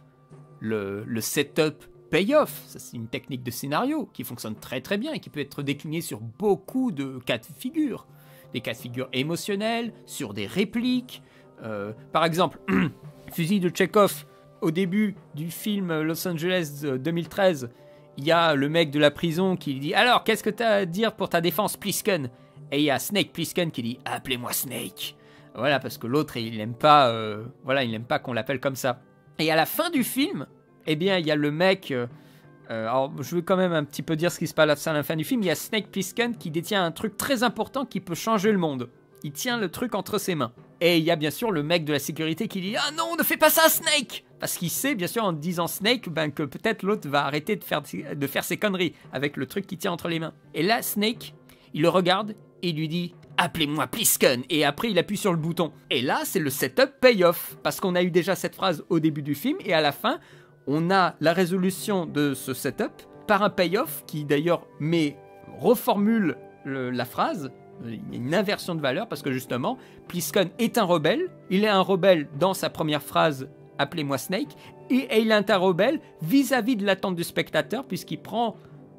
Speaker 1: Le setup payoff, ça c'est une technique de scénario qui fonctionne très très bien et qui peut être déclinée sur beaucoup de cas de figure. Des cas de figure émotionnels, sur des répliques. Par exemple, fusil de Tchekhov, au début du film Los Angeles 2013, il y a le mec de la prison qui dit « Alors, qu'est-ce que tu as à dire pour ta défense, Plisken ?» Et il y a Snake Plissken qui dit « Appelez-moi Snake !» Voilà, parce que l'autre, il n'aime pas, il n'aime pas qu'on l'appelle comme ça. Et à la fin du film, eh bien, il y a le mec... alors, je vais quand même un petit peu dire ce qui se passe à la fin du film. Il y a Snake Plissken qui détient un truc très important qui peut changer le monde. Il tient le truc entre ses mains. Et il y a bien sûr le mec de la sécurité qui dit « Ah non, ne fais pas ça, Snake !» Parce qu'il sait, bien sûr, en disant Snake, que peut-être l'autre va arrêter de faire ses conneries avec le truc qui tient entre les mains. Et là, Snake, il le regarde et il lui dit « Appelez-moi Plisken !» Et après, il appuie sur le bouton. Et là, c'est le setup payoff. Parce qu'on a eu déjà cette phrase au début du film et à la fin, on a la résolution de ce setup par un payoff qui d'ailleurs reformule la phrase. Il y a une inversion de valeur parce que justement, Plisken est un rebelle. Il est un rebelle dans sa première phrase « Appelez-moi Snake » et il est un rebelle vis-à-vis de l'attente du spectateur puisqu'il prend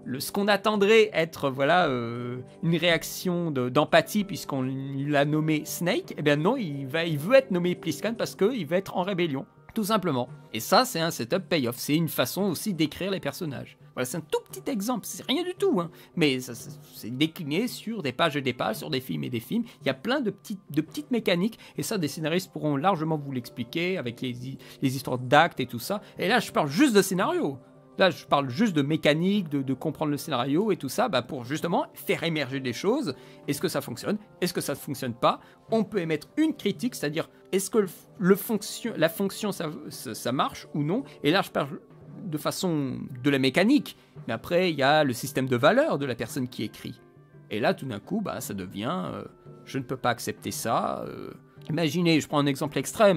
Speaker 1: ce qu'on attendrait être voilà une réaction d'empathie puisqu'on l'a nommé Snake, eh bien non, il veut être nommé Plisken parce qu'il va être en rébellion, tout simplement. Et ça, c'est un setup payoff, c'est une façon aussi d'écrire les personnages. Voilà, c'est un tout petit exemple, c'est rien du tout, hein, mais c'est décliné sur des pages et des pages, sur des films et des films. Il y a plein de petites mécaniques, et ça, des scénaristes pourront largement vous l'expliquer avec les histoires d'actes et tout ça. Et là, je parle juste de scénario. Là, je parle juste de mécanique, de comprendre le scénario et tout ça, pour justement faire émerger des choses. Est-ce que ça fonctionne? Est-ce que ça ne fonctionne pas? On peut émettre une critique, c'est-à-dire, est-ce que la fonction, ça marche ou non? Et là, je parle de façon de la mécanique. Mais après, il y a le système de valeur de la personne qui écrit. Et là, tout d'un coup, ça devient, je ne peux pas accepter ça. Imaginez, je prends un exemple extrême,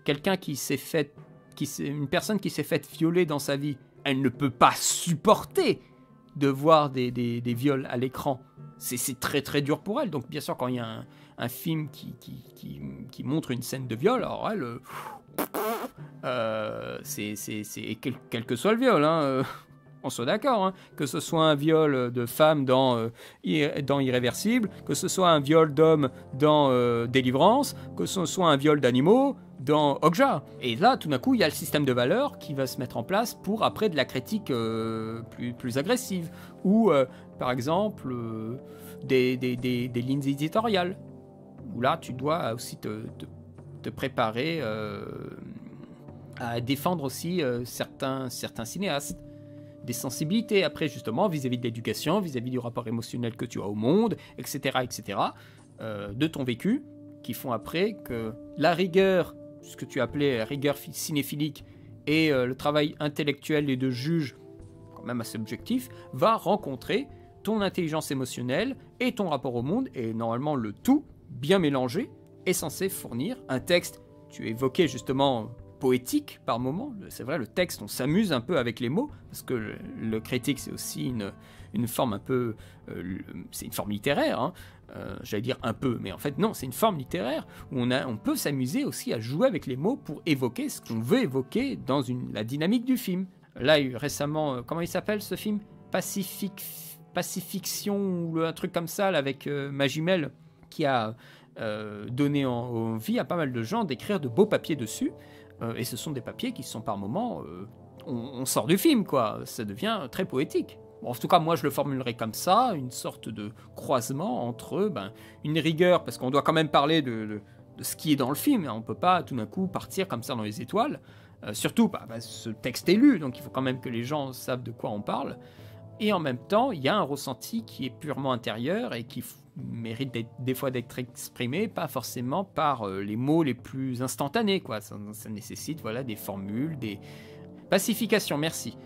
Speaker 1: une personne qui s'est faite violer dans sa vie. Elle ne peut pas supporter de voir des viols à l'écran. C'est très très dur pour elle. Donc bien sûr, quand il y a un film qui montre une scène de viol, alors elle... quel que soit le viol, hein, on soit d'accord, hein, que ce soit un viol de femme dans Irréversible, que ce soit un viol d'homme dans Délivrance, que ce soit un viol d'animaux dans Okja. Et là, tout d'un coup, il y a le système de valeurs qui va se mettre en place pour après de la critique plus agressive. Ou, par exemple, des lignes éditoriales. Où là, tu dois aussi te préparer à défendre aussi certains cinéastes. Des sensibilités, après, justement, vis-à-vis de l'éducation, vis-à-vis du rapport émotionnel que tu as au monde, etc., de ton vécu, qui font après que la rigueur, ce que tu appelais rigueur cinéphilique, et le travail intellectuel et de juge, quand même assez objectif, va rencontrer ton intelligence émotionnelle et ton rapport au monde, et normalement le tout, bien mélangé, est censé fournir un texte, tu évoquais justement poétique par moment, c'est vrai, le texte, on s'amuse un peu avec les mots, parce que le critique, c'est aussi une forme un peu... c'est une forme littéraire, hein, j'allais dire un peu, mais en fait non, c'est une forme littéraire où on peut s'amuser aussi à jouer avec les mots pour évoquer ce qu'on veut évoquer dans la dynamique du film. Là, il y a eu récemment, comment il s'appelle ce film? Pacifiction ou un truc comme ça, là, avec Magimel, qui a donné envie à pas mal de gens d'écrire de beaux papiers dessus. Et ce sont des papiers qui sont par moments... on sort du film, quoi. Ça devient très poétique. Bon, en tout cas, moi, je le formulerai comme ça, une sorte de croisement entre une rigueur, parce qu'on doit quand même parler de ce qui est dans le film. Hein. On ne peut pas tout d'un coup partir comme ça dans les étoiles. Surtout, ce texte est lu, donc il faut quand même que les gens savent de quoi on parle. Et en même temps, il y a un ressenti qui est purement intérieur et qui mérite des fois d'être exprimé, pas forcément par les mots les plus instantanés, quoi. Ça nécessite des formules, des pacifications, merci.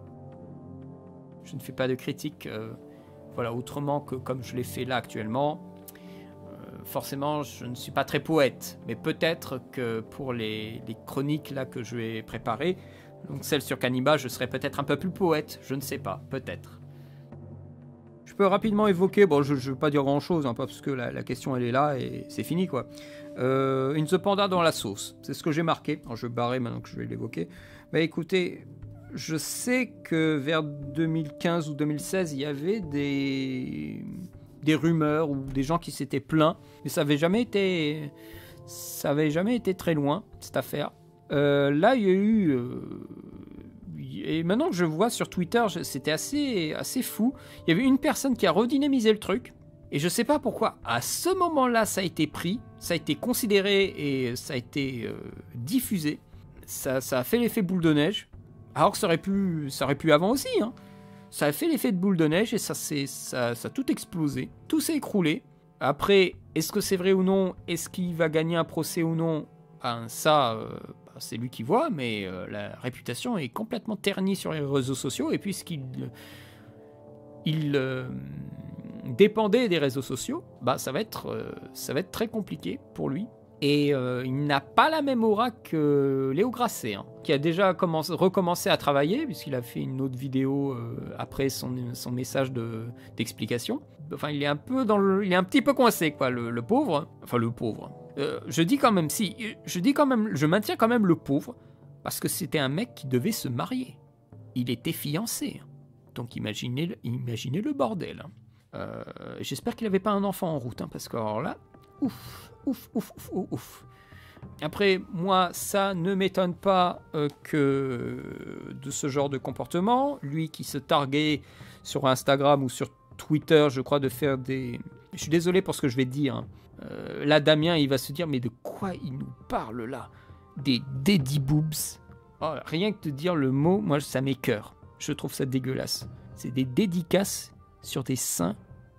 Speaker 1: Je ne fais pas de critique autrement que comme je l'ai fait là actuellement. Forcément, je ne suis pas très poète, mais peut-être que pour les chroniques là que je vais préparer, donc celle sur Caniba, je serai peut-être un peu plus poète, je ne sais pas, peut-être. Je peux rapidement évoquer, bon je ne veux pas dire grand chose, hein, parce que la question elle est là et c'est fini quoi. In the Panda dans la sauce, c'est ce que j'ai marqué, alors je vais barrer maintenant que je vais l'évoquer. Écoutez, je sais que vers 2015 ou 2016, il y avait des rumeurs ou des gens qui s'étaient plaints, mais ça n'avait jamais été très loin, cette affaire. Là, il y a eu... et maintenant que je vois sur Twitter, c'était assez fou. Il y avait une personne qui a redynamisé le truc. Et je sais pas pourquoi, à ce moment-là, ça a été pris, ça a été considéré et ça a été diffusé. Ça a fait l'effet boule de neige. Alors que ça aurait pu avant aussi. Hein. Ça a fait l'effet de boule de neige et ça a tout explosé. Tout s'est écroulé. Après, est-ce que c'est vrai ou non? Est-ce qu'il va gagner un procès ou non? C'est lui qui voit, mais la réputation est complètement ternie sur les réseaux sociaux, et puisqu'il dépendait des réseaux sociaux, ça va être très compliqué pour lui. Et il n'a pas la même aura que Léo Grasset, hein, qui a déjà recommencé à travailler, puisqu'il a fait une autre vidéo après son message d'explication. Enfin, il est un petit peu coincé, quoi, le pauvre. Enfin, le pauvre. Je maintiens quand même le pauvre, parce que c'était un mec qui devait se marier. Il était fiancé. Donc imaginez le bordel. J'espère qu'il n'avait pas un enfant en route, hein, parce que alors là, ouf. Après, moi, ça ne m'étonne pas que de ce genre de comportement. Lui qui se targuait sur Instagram ou sur Twitter, je crois, de faire des... Je suis désolé pour ce que je vais dire. Hein. Là, Damien, il va se dire, mais de quoi il nous parle là? Des daddy boobs. Oh, rien que de dire le mot, moi, ça m'écoeure. Je trouve ça dégueulasse. C'est des dédicaces sur des seins.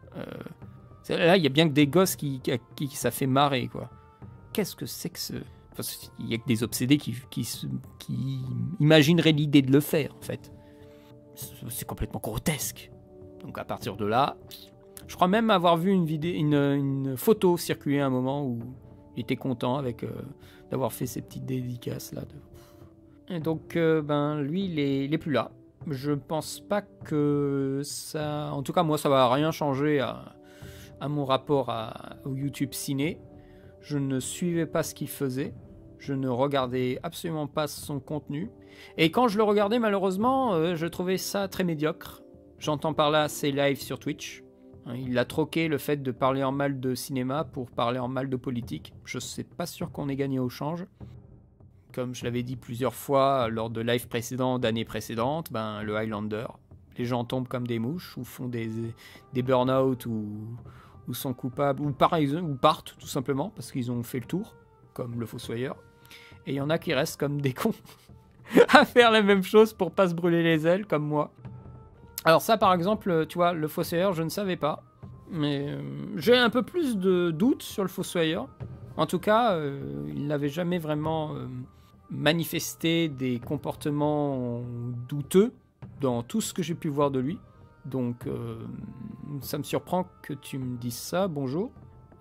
Speaker 1: Là, il y a bien que des gosses qui ça fait marrer, quoi. Qu'est-ce que c'est que ce... Enfin, il y a que des obsédés qui imagineraient l'idée de le faire, en fait. C'est complètement grotesque. Donc à partir de là, je crois même avoir vu une photo circuler à un moment où il était content d'avoir fait ces petites dédicaces là. Et donc lui il est plus là. Je pense pas que ça, en tout cas moi ça va rien changer à mon rapport au YouTube ciné. Je ne suivais pas ce qu'il faisait. Je ne regardais absolument pas son contenu. Et quand je le regardais, malheureusement, je trouvais ça très médiocre. J'entends par là ses lives sur Twitch. Il a troqué le fait de parler en mal de cinéma pour parler en mal de politique. Je ne suis pas sûr qu'on ait gagné au change. Comme je l'avais dit plusieurs fois lors de lives précédents d'années précédentes, le Highlander, les gens tombent comme des mouches ou font des burn-out ou sont coupables, ou partent tout simplement parce qu'ils ont fait le tour, comme le Fossoyeur. Et il y en a qui restent comme des cons à faire la même chose pour pas se brûler les ailes, comme moi. Alors ça, par exemple, tu vois, le Fossoyeur, je ne savais pas. Mais j'ai un peu plus de doutes sur le Fossoyeur. En tout cas, il n'avait jamais vraiment manifesté des comportements douteux dans tout ce que j'ai pu voir de lui. Donc, ça me surprend que tu me dises ça, bonjour.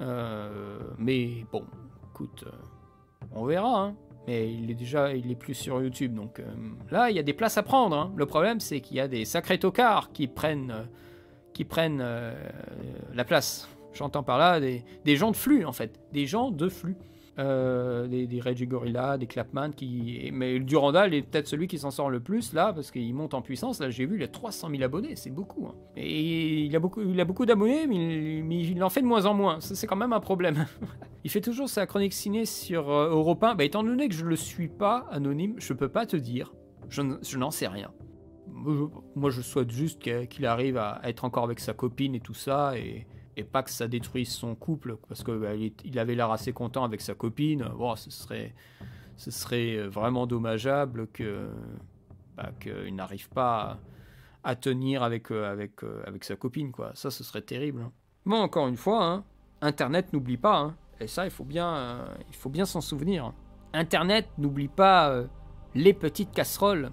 Speaker 1: Mais bon, écoute, on verra, hein. Mais il est plus sur YouTube, donc là, il y a des places à prendre, hein. Le problème, c'est qu'il y a des sacrés tocards qui prennent la place. J'entends par là des gens de flux, en fait. Des gens de flux. Des Reggie Gorilla, des Clapman, mais Durandal est peut-être celui qui s'en sort le plus, là, parce qu'il monte en puissance. Là, j'ai vu, il a 300 000 abonnés, c'est beaucoup. Hein. Et il a beaucoup d'abonnés, mais il en fait de moins en moins. Ça, c'est quand même un problème. Il fait toujours sa chronique ciné sur Europe 1. Étant donné que je ne le suis pas, anonyme, je peux pas te dire. Je n'en sais rien. Moi, je souhaite juste qu'il arrive à être encore avec sa copine et tout ça, et pas que ça détruise son couple, parce qu'il avait l'air assez content avec sa copine. Bon, ce serait vraiment dommageable qu'il n'arrive pas à tenir avec sa copine, quoi. Ça, ce serait terrible. Bon, encore une fois, hein, Internet n'oublie pas, hein, et ça, il faut bien s'en souvenir. Internet n'oublie pas les petites casseroles.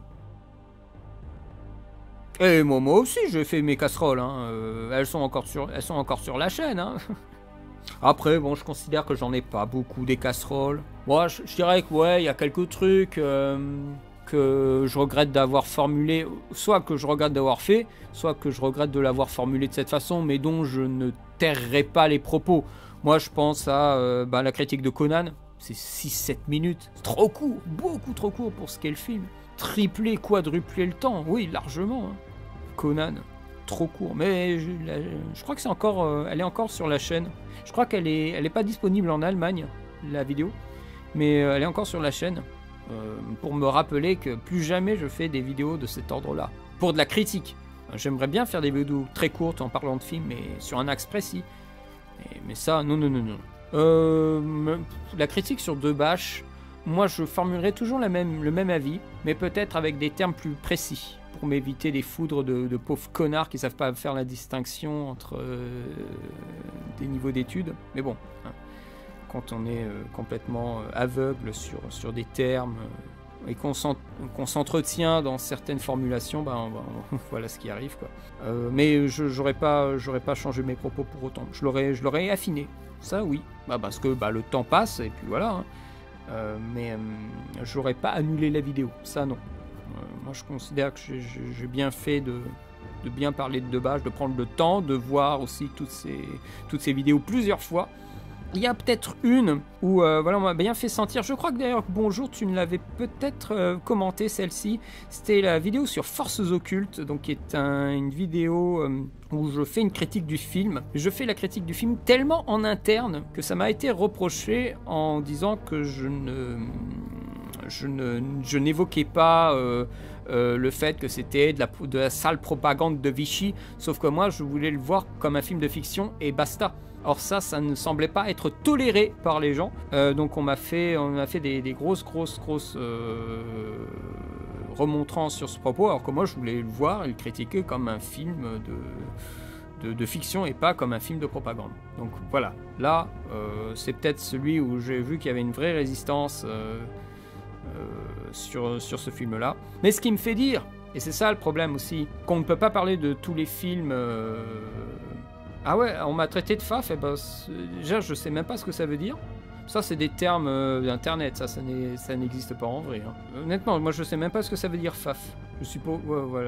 Speaker 1: Et moi aussi, j'ai fait mes casseroles. Hein. Elles sont encore sur la chaîne. Hein. Après, bon, je considère que j'en ai pas beaucoup des casseroles. Moi, je dirais que ouais, il y a quelques trucs que je regrette d'avoir formulé, soit que je regrette d'avoir fait, soit que je regrette de l'avoir formulé de cette façon, mais dont je ne tairai pas les propos. Moi, je pense à la critique de Conan. C'est 6-7 minutes. C'est trop court, beaucoup trop court pour ce qu'est le film. Tripler, quadrupler le temps, oui, largement. Hein. Conan, trop court. Mais je crois que c'est encore, elle est encore sur la chaîne. Je crois qu'elle est pas disponible en Allemagne, la vidéo, mais elle est encore sur la chaîne pour me rappeler que plus jamais je fais des vidéos de cet ordre-là. Pour de la critique, j'aimerais bien faire des vidéos très courtes en parlant de films, mais sur un axe précis. Mais ça, non. La critique sur deux bâches. Moi, je formulerai toujours le même avis, mais peut-être avec des termes plus précis, pour m'éviter des foudres de pauvres connards qui ne savent pas faire la distinction entre des niveaux d'études. Mais bon, hein, quand on est complètement aveugle sur des termes et qu'on s'entretient dans certaines formulations, voilà ce qui arrive, quoi. Mais j'aurais pas changé mes propos pour autant. Je l'aurais affiné, ça oui, parce que le temps passe et puis voilà. Hein. Mais j'aurais pas annulé la vidéo, ça non. Moi je considère que j'ai bien fait de bien parler de Debache, de prendre le temps de voir aussi toutes ces vidéos plusieurs fois Il y a peut-être une où voilà, on m'a bien fait sentir. Je crois que d'ailleurs, bonjour, tu ne l'avais peut-être commenté celle-ci. C'était la vidéo sur Forces Occultes, donc qui est une vidéo où je fais une critique du film. Je fais la critique du film tellement en interne que ça m'a été reproché en disant que je n'évoquais pas le fait que c'était de la sale propagande de Vichy, sauf que moi je voulais le voir comme un film de fiction et basta. Or ça ne semblait pas être toléré par les gens, donc on a fait des grosses remontrances sur ce propos, alors que moi je voulais le voir et le critiquer comme un film de fiction et pas comme un film de propagande. Donc voilà, là c'est peut-être celui où j'ai vu qu'il y avait une vraie résistance sur ce film-là. Mais ce qui me fait dire, et c'est ça le problème aussi, qu'on ne peut pas parler de tous les films... Ah ouais, on m'a traité de faf, et ben, déjà je sais même pas ce que ça veut dire. Ça c'est des termes d'internet, ça n'existe pas en vrai. Hein. Honnêtement, moi je sais même pas ce que ça veut dire faf. Je suppose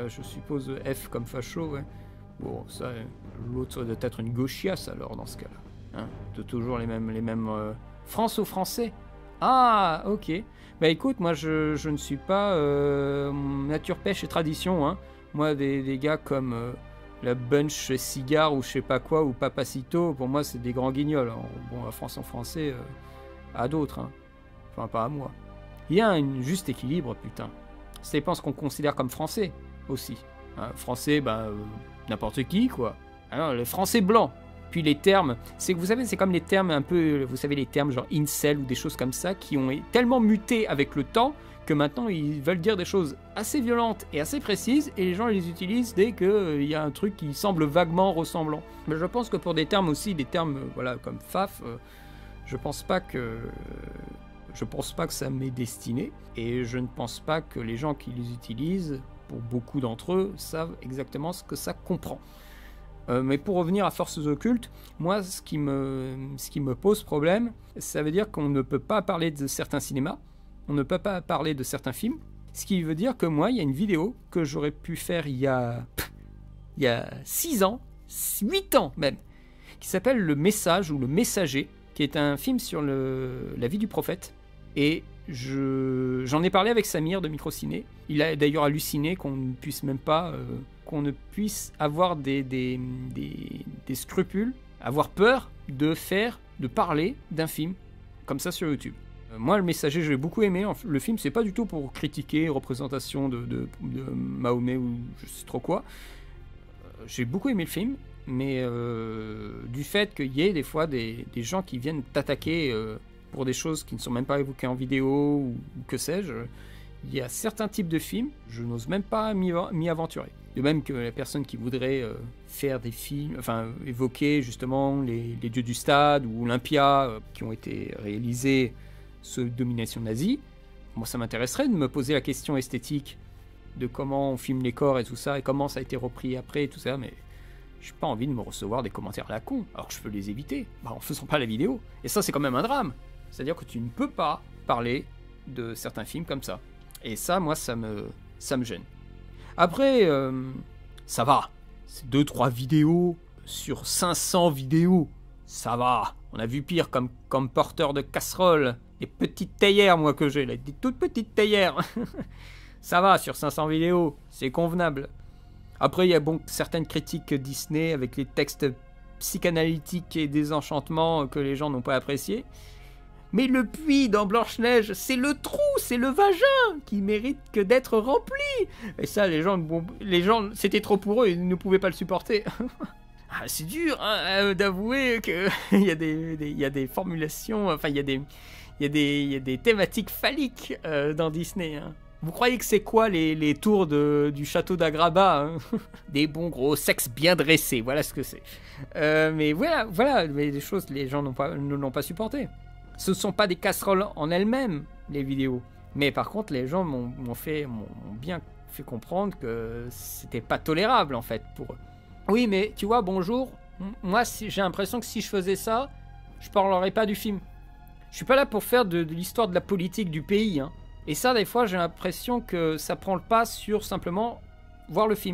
Speaker 1: F comme facho, ouais. Bon, ça, l'autre doit être une gauchiasse alors dans ce cas-là. Hein, de toujours les mêmes France aux Français. Ah, ok. Bah écoute, moi je ne suis pas nature, pêche et tradition. Hein. Moi des gars comme la Bunch Cigare ou je sais pas quoi, ou Papacito, pour moi c'est des grands guignols. Hein. Bon, la France en français, à d'autres. Hein. Enfin, pas à moi. Il y a un juste équilibre, putain. Ça dépend ce qu'on considère comme français aussi. Hein, français, n'importe qui, quoi. Alors, les français blancs. Puis les termes, c'est que vous savez, c'est comme les termes un peu, vous savez, les termes genre incel ou des choses comme ça qui ont tellement muté avec le temps que maintenant ils veulent dire des choses assez violentes et assez précises et les gens les utilisent dès qu'il y a un truc qui semble vaguement ressemblant. Mais je pense que pour des termes aussi, des termes voilà, comme faf, je pense pas que ça m'est destiné et je ne pense pas que les gens qui les utilisent, pour beaucoup d'entre eux, savent exactement ce que ça comprend. Mais pour revenir à Forces Occultes, moi, ce qui me pose problème, ça veut dire qu'on ne peut pas parler de certains cinémas, on ne peut pas parler de certains films, ce qui veut dire que moi, il y a une vidéo que j'aurais pu faire il y a 6 ans, 8 ans même, qui s'appelle Le Message ou Le Messager, qui est un film sur la vie du prophète. Et j'en ai parlé avec Samir de Microciné. Il a d'ailleurs halluciné qu'on ne puisse même pas... qu'on ne puisse avoir des scrupules, avoir peur de parler d'un film comme ça sur YouTube. Moi, Le Messager, j'ai beaucoup aimé. Le film, c'est pas du tout pour critiquer représentation de Mahomet ou je sais trop quoi. J'ai beaucoup aimé le film, mais du fait qu'il y ait des fois des gens qui viennent t'attaquer pour des choses qui ne sont même pas évoquées en vidéo ou que sais-je, il y a certains types de films, je n'ose même pas m'y aventurer. De même que la personne qui voudrait faire des films, enfin évoquer justement les dieux du stade ou Olympia qui ont été réalisés sous domination nazie, moi ça m'intéresserait de me poser la question esthétique de comment on filme les corps et tout ça, et comment ça a été repris après et tout ça, mais j'ai pas envie de me recevoir des commentaires à la con, alors que je peux les éviter, en faisant pas la vidéo. Et ça c'est quand même un drame, c'est-à-dire que tu ne peux pas parler de certains films comme ça. Et ça, moi, ça me gêne. Après, ça va. C'est 2-3 vidéos sur 500 vidéos. Ça va. On a vu pire comme porteur de casserole. Des petites théières, moi, que j'ai. Là, des toutes petites théières. Ça va, sur 500 vidéos. C'est convenable. Après, il y a certaines critiques Disney avec les textes psychanalytiques et désenchantements que les gens n'ont pas appréciés. Mais le puits dans Blanche-Neige, c'est le trou, c'est le vagin qui mérite que d'être rempli. Et ça, les gens, c'était trop pour eux, ils ne pouvaient pas le supporter. Ah, c'est dur d'avouer qu'il y a des formulations, enfin il y a des thématiques phalliques dans Disney. Hein. Vous croyez que c'est quoi les tours du château d'Agraba, hein? Des bons gros sexes bien dressés, voilà ce que c'est. Mais voilà, mais des choses les gens ne l'ont pas supporté. Ce ne sont pas des casseroles en elles-mêmes, les vidéos. Mais par contre, les gens m'ont bien fait comprendre que c'était pas tolérable, en fait, pour eux. Oui, mais tu vois, bonjour, moi, j'ai l'impression que si je faisais ça, je parlerais pas du film. Je suis pas là pour faire de l'histoire de la politique du pays, hein. Et ça, des fois, j'ai l'impression que ça prend le pas sur simplement voir le film.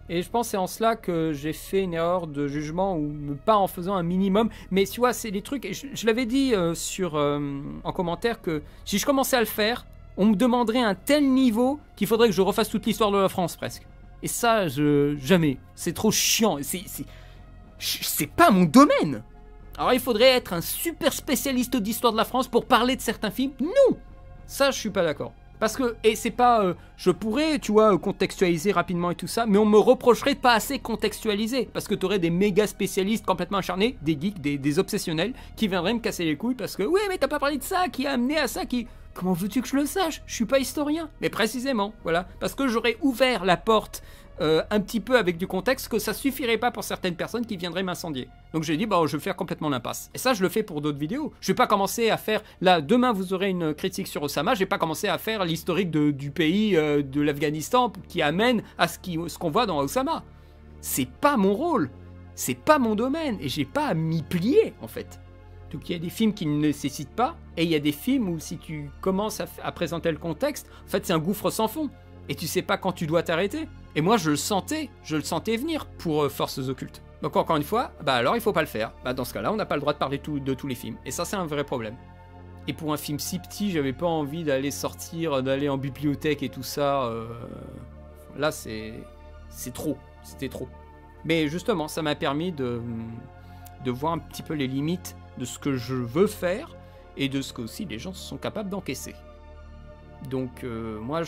Speaker 2: Et je pense que c'est en cela que j'ai fait une erreur de jugement ou pas en faisant un minimum. Mais tu vois, c'est des trucs. Et je l'avais dit en commentaire que si je commençais à le faire, on me demanderait un tel niveau qu'il faudrait que je refasse toute l'histoire de la France presque. Et ça, jamais. C'est trop chiant. C'est pas mon domaine. Alors il faudrait être un super spécialiste d'histoire de la France pour parler de certains films. Non, ça je suis pas d'accord. Parce que, et c'est pas, je pourrais, tu vois, contextualiser rapidement et tout ça, mais on me reprocherait de pas assez contextualiser. Parce que t'aurais des méga spécialistes complètement acharnés, des geeks, des obsessionnels, qui viendraient me casser les couilles parce que, ouais, mais t'as pas parlé de ça, qui a amené à ça, qui... Comment veux-tu que je le sache? Je suis pas historien. Mais précisément, voilà. Parce que j'aurais ouvert la porte un petit peu avec du contexte, que ça suffirait pas pour certaines personnes qui viendraient m'incendier. Donc j'ai dit, bah, je vais faire complètement l'impasse. Et ça, je le fais pour d'autres vidéos. Je vais pas commencer à faire... Là, demain, vous aurez une critique sur Osama. Je vais pas commencer à faire l'historique du pays, de l'Afghanistan, qui amène à ce qu'on voit dans Osama. C'est pas mon rôle. C'est pas mon domaine. Et j'ai pas à m'y plier, en fait. Donc il y a des films qui ne nécessitent pas, et il y a des films où si tu commences à présenter le contexte, en fait c'est un gouffre sans fond, et tu sais pas quand tu dois t'arrêter. Et moi je le sentais venir pour Forces Occultes. Donc encore une fois, bah alors il faut pas le faire. Bah dans ce cas-là, on n'a pas le droit de parler de tous les films, et ça c'est un vrai problème. Et pour un film si petit, j'avais pas envie d'aller en bibliothèque et tout ça. Là c'est trop, c'était trop. Mais justement, ça m'a permis de voir un petit peu les limites de ce que je veux faire et de ce que aussi les gens sont capables d'encaisser. Donc moi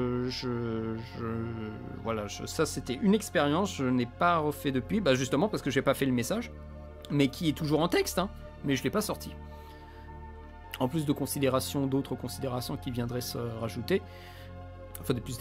Speaker 2: voilà, ça c'était une expérience, je n'ai pas refait depuis, bah justement parce que j'ai pas fait le message, mais qui est toujours en texte, hein, mais je l'ai pas sorti. En plus de considérations, d'autres considérations qui viendraient se rajouter, enfin de plus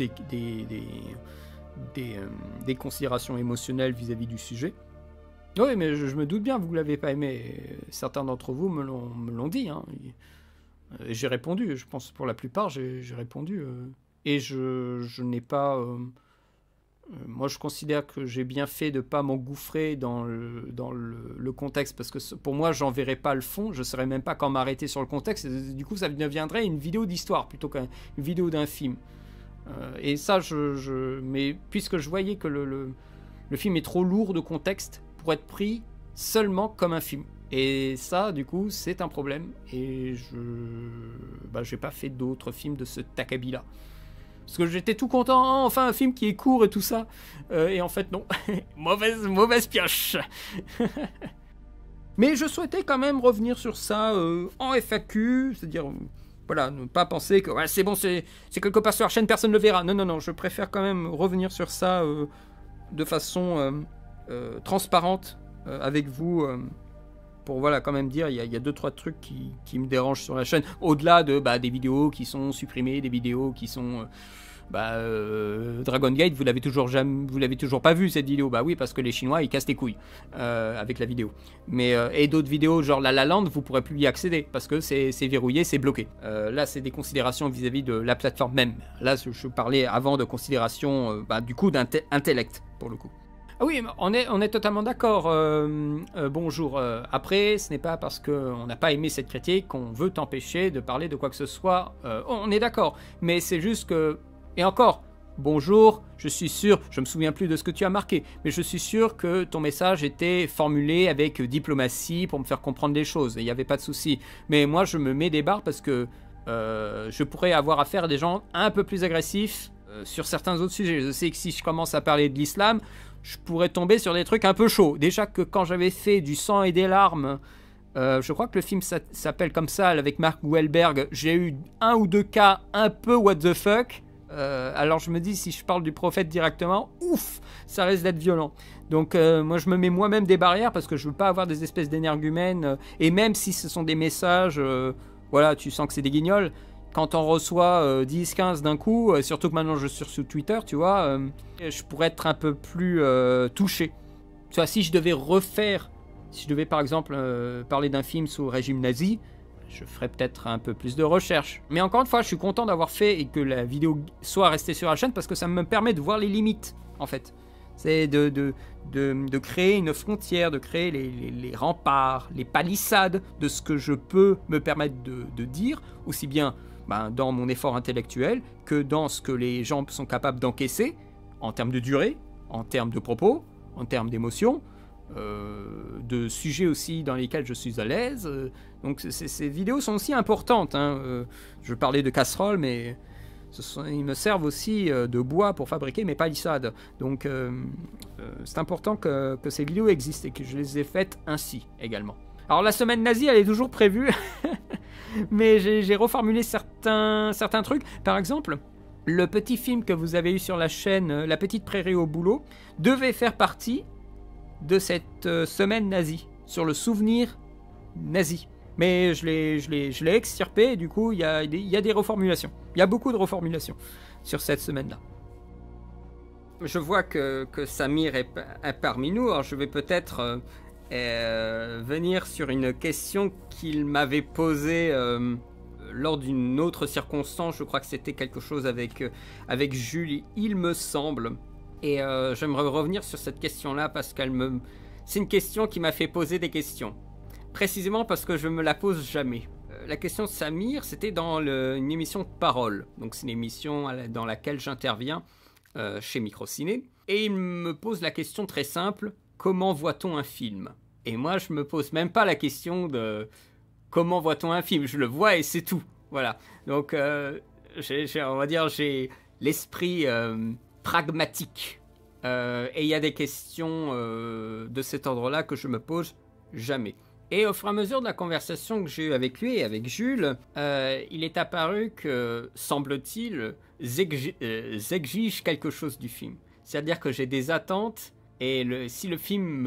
Speaker 2: des considérations émotionnelles vis-à-vis du sujet. Oui, mais je me doute bien, vous ne l'avez pas aimé. Certains d'entre vous me l'ont dit. Hein. Et j'ai répondu, je pense pour la plupart, j'ai répondu. Et je n'ai pas... moi, je considère que j'ai bien fait de ne pas m'engouffrer dans le contexte, parce que pour moi, j'en verrais pas le fond, je ne saurais même pas quand m'arrêter sur le contexte. Et du coup, ça deviendrait une vidéo d'histoire plutôt qu'une vidéo d'un film. Et ça, mais puisque je voyais que le film est trop lourd de contexte pour être pris seulement comme un film. Et ça, du coup, c'est un problème. Et j'ai pas fait d'autres films de ce acabit-là. Parce que j'étais tout content, enfin un film qui est court et tout ça. Et en fait, non. mauvaise pioche. Mais je souhaitais quand même revenir sur ça en FAQ, c'est-à-dire... Voilà, ne pas penser que ouais, c'est bon, c'est quelque part sur la chaîne, personne ne le verra. Non, je préfère quand même revenir sur ça de façon transparente avec vous, pour voilà, quand même dire, il y a 2-3 trucs qui me dérangent sur la chaîne, au-delà de des vidéos qui sont supprimées, des vidéos qui sont... Dragon Gate, vous l'avez toujours pas vu cette vidéo. Bah oui, parce que les Chinois ils cassent les couilles avec la vidéo. Mais et d'autres vidéos genre La La Land, vous pourrez plus y accéder parce que c'est verrouillé, c'est bloqué. Là, c'est des considérations vis-à-vis de la plateforme même. Là, je parlais avant de considérations du coup d'intellect pour le coup. Ah oui, on est totalement d'accord. Bonjour. Après, ce n'est pas parce qu'on n'a pas aimé cette critique qu'on veut t'empêcher de parler de quoi que ce soit. On est d'accord. Mais c'est juste que... Et encore, bonjour, je suis sûr, je me souviens plus de ce que tu as marqué, mais je suis sûr que ton message était formulé avec diplomatie pour me faire comprendre les choses. Et il n'y avait pas de souci. Mais moi, je me mets des barres parce que je pourrais avoir affaire à des gens un peu plus agressifs sur certains autres sujets. Je sais que si je commence à parler de l'islam, je pourrais tomber sur des trucs un peu chauds. Déjà que quand j'avais fait Du sang et des larmes, je crois que le film s'appelle comme ça, avec Mark Wahlberg, j'ai eu 1 ou 2 cas un peu what the fuck. Alors je me dis, si je parle du prophète directement, ouf, ça risque d'être violent. Donc moi je me mets moi-même des barrières parce que je veux pas avoir des espèces d'énergumènes. Et même si ce sont des messages, voilà, tu sens que c'est des guignols. Quand on reçoit 10-15 d'un coup, surtout que maintenant je suis sur Twitter, tu vois, je pourrais être un peu plus touché. Tu vois, si je devais par exemple parler d'un film sous régime nazi, je ferais peut-être un peu plus de recherche. Mais encore une fois, je suis content d'avoir fait et que la vidéo soit restée sur la chaîne parce que ça me permet de voir les limites, en fait. C'est de créer une frontière, de créer les remparts, les palissades de ce que je peux me permettre de dire, aussi bien dans mon effort intellectuel que dans ce que les gens sont capables d'encaisser en termes de durée, en termes de propos, en termes d'émotions, de sujets aussi dans lesquels je suis à l'aise. Donc ces vidéos sont aussi importantes, hein. Je parlais de casseroles, mais ils me servent aussi de bois pour fabriquer mes palissades. Donc c'est important que ces vidéos existent et que je les ai faites ainsi également. Alors la semaine nazie, elle est toujours prévue, mais j'ai reformulé certains trucs. Par exemple, le petit film que vous avez eu sur la chaîne La Petite Prairie au boulot devait faire partie de cette semaine nazie, sur le souvenir nazi. Mais je l'ai extirpé et du coup, il y a des reformulations. Il y a beaucoup de reformulations sur cette semaine-là. Je vois que Samir est parmi nous, alors je vais peut-être venir sur une question qu'il m'avait posée lors d'une autre circonstance. Je crois que c'était quelque chose avec Jules, il me semble. Et j'aimerais revenir sur cette question-là parce c'est une question qui m'a fait poser des questions. Précisément parce que je me la pose jamais. La question de Samir, c'était dans une émission Parole. Donc c'est une émission dans laquelle j'interviens chez Microciné. Et il me pose la question très simple, comment voit-on un film? Et moi, je me pose même pas la question de comment voit-on un film. Je le vois et c'est tout. Voilà. Donc, on va dire, j'ai l'esprit pragmatique. Et il y a des questions de cet ordre-là que je me pose jamais. Et au fur et à mesure de la conversation que j'ai eue avec lui et avec Jules, il est apparu que, semble-t-il, j'exige quelque chose du film. C'est-à-dire que j'ai des attentes et si le film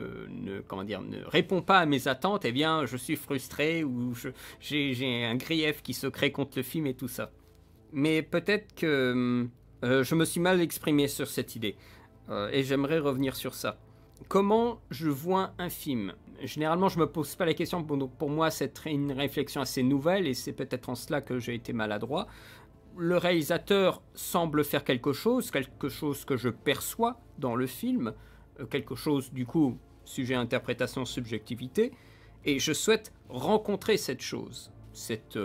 Speaker 2: ne répond pas à mes attentes, eh bien je suis frustré ou j'ai un grief qui se crée contre le film et tout ça. Mais peut-être que je me suis mal exprimé sur cette idée et j'aimerais revenir sur ça. Comment je vois un film? Généralement, je ne me pose pas la question. Donc pour moi, c'est une réflexion assez nouvelle et c'est peut-être en cela que j'ai été maladroit. Le réalisateur semble faire quelque chose que je perçois dans le film, quelque chose, du coup, sujet interprétation, subjectivité, et je souhaite rencontrer cette chose, cette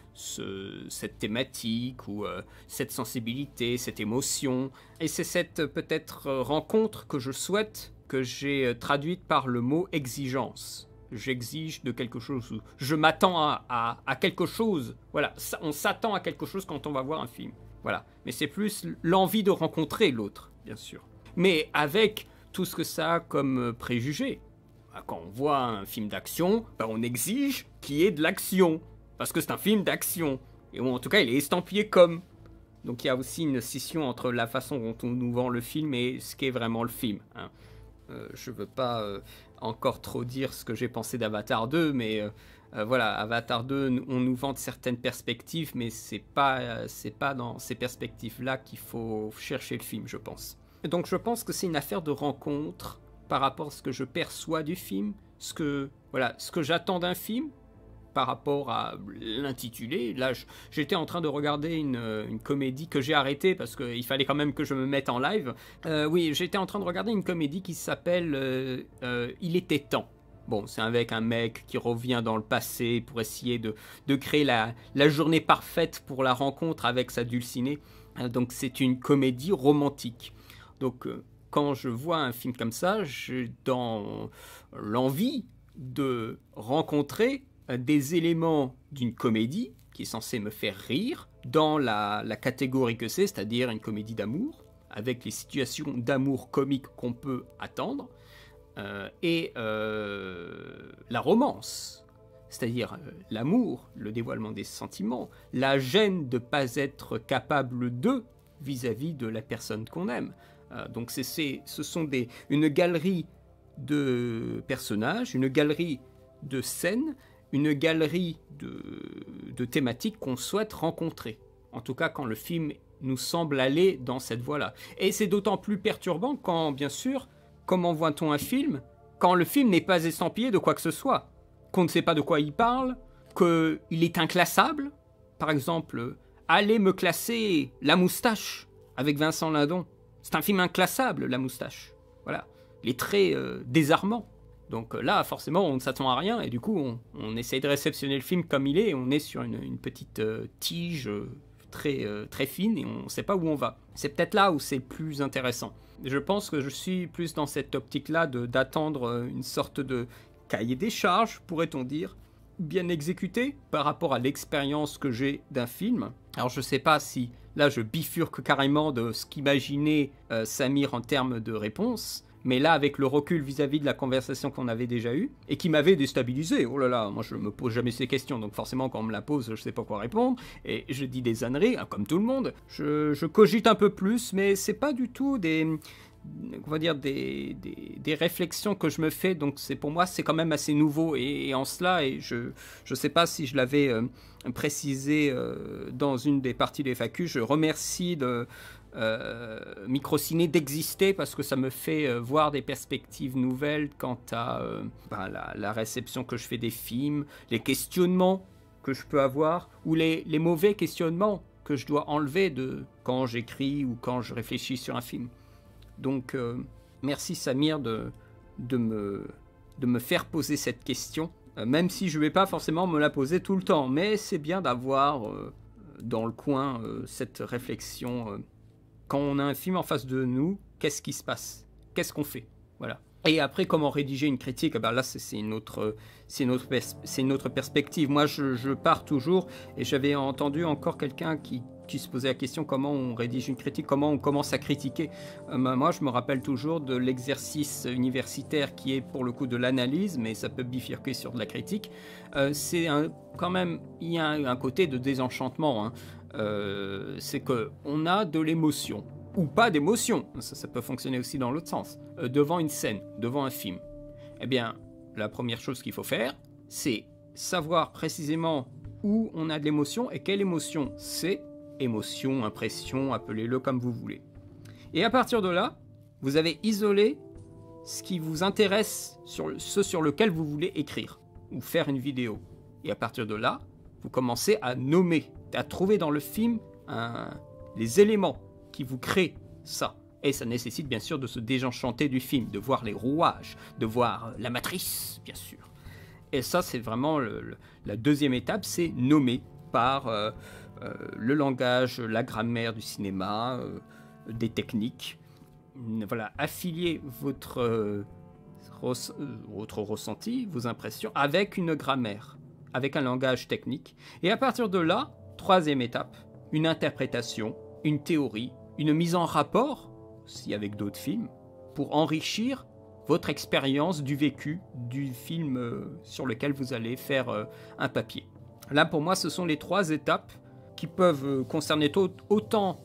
Speaker 2: thématique ou cette sensibilité, cette émotion, et c'est cette peut-être rencontre que je souhaite, que j'ai traduite par le mot exigence. J'exige de quelque chose, je m'attends à quelque chose. Voilà, on s'attend à quelque chose quand on va voir un film. Voilà, mais c'est plus l'envie de rencontrer l'autre, bien sûr. Mais avec tout ce que ça a comme préjugé. Quand on voit un film d'action, on exige qu'il y ait de l'action, parce que c'est un film d'action. Et en tout cas, il est estampillé comme. Donc il y a aussi une scission entre la façon dont on nous vend le film et ce qu'est vraiment le film, hein. Je veux pas encore trop dire ce que j'ai pensé d'Avatar 2, mais voilà, Avatar 2, on nous vante certaines perspectives, mais c'est pas dans ces perspectives-là qu'il faut chercher le film, je pense. Et donc je pense que c'est une affaire de rencontre par rapport à ce que je perçois du film, ce que j'attends d'un film, par rapport à l'intitulé. Là, j'étais en train de regarder une comédie que j'ai arrêtée parce qu'il fallait quand même que je me mette en live. Oui, j'étais en train de regarder une comédie qui s'appelle Il était temps. Bon, c'est avec un mec qui revient dans le passé pour essayer de créer la journée parfaite pour la rencontre avec sa dulcinée. Donc c'est une comédie romantique. Donc quand je vois un film comme ça, j'ai dans l'envie de rencontrer des éléments d'une comédie qui est censée me faire rire dans la catégorie que c'est-à-dire une comédie d'amour, avec les situations d'amour comique qu'on peut attendre, et la romance, c'est-à-dire l'amour, le dévoilement des sentiments, la gêne de ne pas être capable de vis-à-vis de la personne qu'on aime. Donc ce sont une galerie de personnages, une galerie de scènes, une galerie de thématiques qu'on souhaite rencontrer. En tout cas, quand le film nous semble aller dans cette voie-là. Et c'est d'autant plus perturbant quand, bien sûr, comment voit-on un film quand le film n'est pas estampillé de quoi que ce soit, qu'on ne sait pas de quoi il parle, qu'il est inclassable. Par exemple, allez me classer La Moustache avec Vincent Lindon. C'est un film inclassable, La Moustache. Voilà. Il est très désarmant. Donc là, forcément, on ne s'attend à rien, et du coup, on essaye de réceptionner le film comme il est, et on est sur une petite tige très fine et on ne sait pas où on va. C'est peut-être là où c'est plus intéressant. Je pense que je suis plus dans cette optique-là d'attendre une sorte de cahier des charges, pourrait-on dire, bien exécuté par rapport à l'expérience que j'ai d'un film. Alors je ne sais pas si là je bifurque carrément de ce qu'imaginait Samir en termes de réponse, mais là avec le recul vis-à-vis de la conversation qu'on avait déjà eue, et qui m'avait déstabilisé, oh là là, moi je me pose jamais ces questions, donc forcément quand on me la pose, je sais pas quoi répondre, et je dis des âneries, hein, comme tout le monde, je cogite un peu plus, mais c'est pas du tout on va dire des réflexions que je me fais, donc pour moi c'est quand même assez nouveau, et en cela, et je sais pas si je l'avais précisé dans une des parties des FAQ, je remercie de Microciné d'exister parce que ça me fait voir des perspectives nouvelles quant à la réception que je fais des films, les questionnements que je peux avoir, ou les mauvais questionnements que je dois enlever de quand j'écris ou quand je réfléchis sur un film. Donc, merci Samir de me faire poser cette question, même si je ne vais pas forcément me la poser tout le temps, mais c'est bien d'avoir dans le coin cette réflexion. Quand on a un film en face de nous, qu'est-ce qui se passe? Qu'est-ce qu'on fait? Voilà. Et après, comment rédiger une critique? Ben là, c'est une autre perspective. Moi, je pars toujours, et j'avais entendu encore quelqu'un qui se posait la question comment on rédige une critique, comment on commence à critiquer. Moi, je me rappelle toujours de l'exercice universitaire qui est pour le coup de l'analyse, mais ça peut bifurquer sur de la critique. Quand même, il y a un côté de désenchantement. Hein. C'est qu'on a de l'émotion, ou pas d'émotion, ça peut fonctionner aussi dans l'autre sens, devant une scène, devant un film. Eh bien, la première chose qu'il faut faire, c'est savoir précisément où on a de l'émotion et quelle émotion c'est. Émotion, impression, appelez-le comme vous voulez. Et à partir de là, vous avez isolé ce qui vous intéresse, ce sur lequel vous voulez écrire ou faire une vidéo. Et à partir de là, vous commencez à nommer, à trouver dans le film les éléments qui vous créent ça. Et ça nécessite bien sûr de se désenchanter du film, de voir les rouages, de voir la matrice, bien sûr. Et ça, c'est vraiment la deuxième étape, c'est nommer par le langage, la grammaire du cinéma, des techniques. Voilà, affilier votre ressenti, vos impressions, avec une grammaire, avec un langage technique. Et à partir de là, troisième étape, une interprétation, une théorie, une mise en rapport, aussi avec d'autres films, pour enrichir votre expérience du vécu du film sur lequel vous allez faire un papier. Là, pour moi, ce sont les trois étapes qui peuvent concerner autant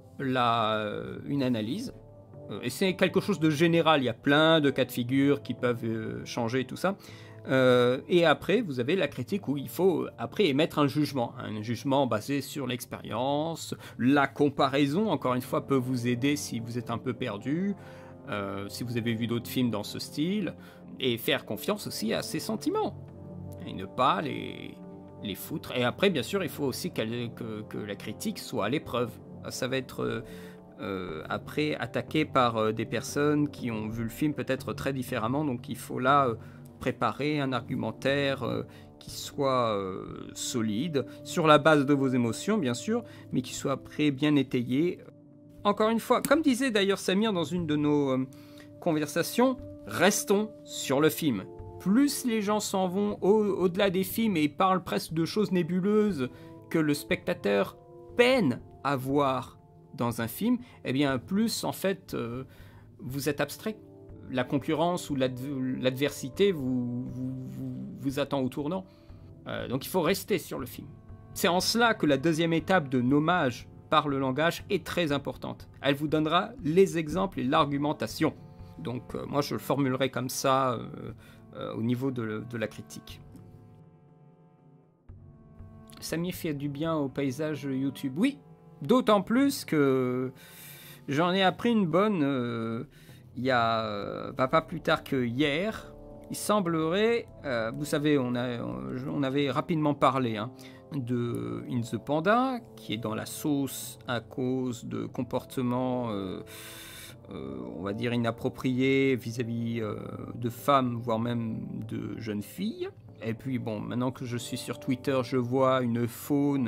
Speaker 2: une analyse, et c'est quelque chose de général, il y a plein de cas de figure qui peuvent changer tout ça, et après vous avez la critique où il faut après émettre un jugement basé sur l'expérience, la comparaison, encore une fois, peut vous aider si vous êtes un peu perdu, si vous avez vu d'autres films dans ce style, et faire confiance aussi à ses sentiments, et ne pas les foutre. Et après, bien sûr, il faut aussi que la critique soit à l'épreuve. Ça va être après attaqué par des personnes qui ont vu le film peut-être très différemment, donc il faut là préparer un argumentaire qui soit solide, sur la base de vos émotions, bien sûr, mais qui soit après bien étayé. Encore une fois, comme disait d'ailleurs Samir dans une de nos conversations, restons sur le film. Plus les gens s'en vont au-delà des films et parlent presque de choses nébuleuses que le spectateur peine à voir dans un film, eh bien plus en fait vous êtes abstrait. La concurrence ou l'adversité vous attend au tournant. Donc il faut rester sur le film. C'est en cela que la deuxième étape de nommage par le langage est très importante. Elle vous donnera les exemples et l'argumentation. Donc moi je le formulerai comme ça au niveau de la critique. Samir fait du bien au paysage YouTube. Oui, d'autant plus que j'en ai appris une bonne il y a pas plus tard que hier. Il semblerait, vous savez, on avait rapidement parlé de In the Panda, qui est dans la sauce à cause de comportements on va dire inappropriés vis-à-vis de femmes, voire même de jeunes filles. Et puis bon, maintenant que je suis sur Twitter, je vois une faune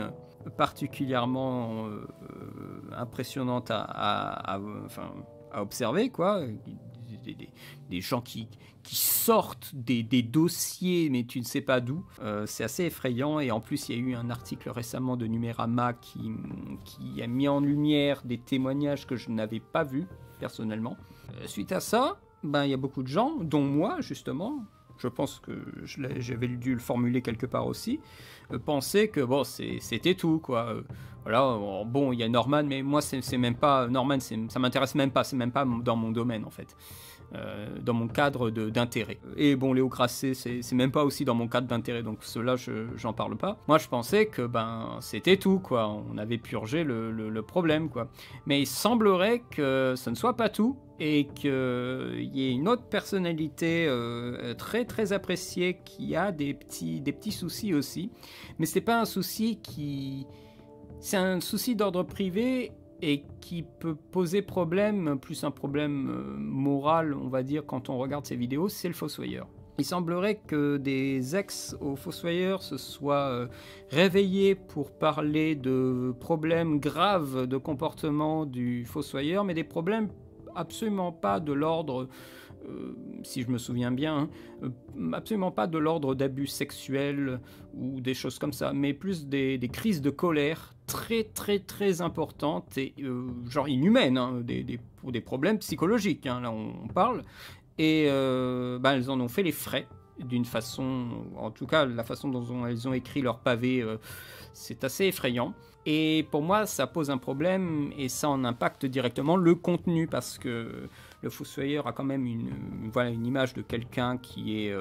Speaker 2: particulièrement impressionnantes à observer, quoi. Des gens qui sortent des dossiers, mais tu ne sais pas d'où. C'est assez effrayant. Et en plus, il y a eu un article récemment de Numérama qui a mis en lumière des témoignages que je n'avais pas vus, personnellement. Suite à ça, il y a beaucoup de gens, dont moi, justement, je pense que j'avais dû le formuler quelque part aussi, pensaient que bon, c'était tout, quoi. Voilà, bon, il y a Norman, mais moi, c'est même pas... Norman, ça m'intéresse même pas, c'est même pas dans mon domaine, en fait. Dans mon cadre d'intérêt. Et bon, Léo Grasset, c'est même pas aussi dans mon cadre d'intérêt, donc cela, j'en parle pas. Moi, je pensais que c'était tout, quoi. On avait purgé le problème, quoi. Mais il semblerait que ce ne soit pas tout, et qu'il y ait une autre personnalité très très appréciée qui a des petits soucis aussi. Mais c'est pas un souci qui... C'est un souci d'ordre privé et qui peut poser problème, plus un problème moral, on va dire, quand on regarde ces vidéos, c'est le Fossoyeur. Il semblerait que des ex au Fossoyeur se soient réveillés pour parler de problèmes graves de comportement du Fossoyeur, mais des problèmes absolument pas de l'ordre, si je me souviens bien, absolument pas de l'ordre d'abus sexuels ou des choses comme ça, mais plus des crises de colère très très très importantes et genre inhumaines, hein, pour des problèmes psychologiques, hein, là on parle, et elles en ont fait les frais d'une façon, en tout cas la façon dont elles ont écrit leur pavé, c'est assez effrayant. Et pour moi, ça pose un problème et ça en impacte directement le contenu, parce que le Fossoyeur a quand même une image de quelqu'un qui est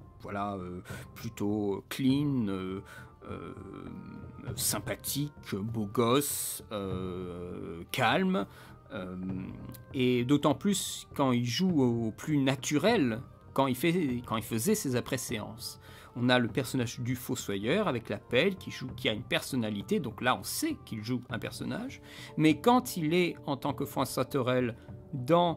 Speaker 2: plutôt clean, sympathique, beau gosse, calme, et d'autant plus quand il joue au plus naturel, quand il faisait ses après-séances. On a le personnage du Fossoyeur avec la pelle qui a une personnalité, donc là on sait qu'il joue un personnage, mais quand il est en tant que François Thorel dans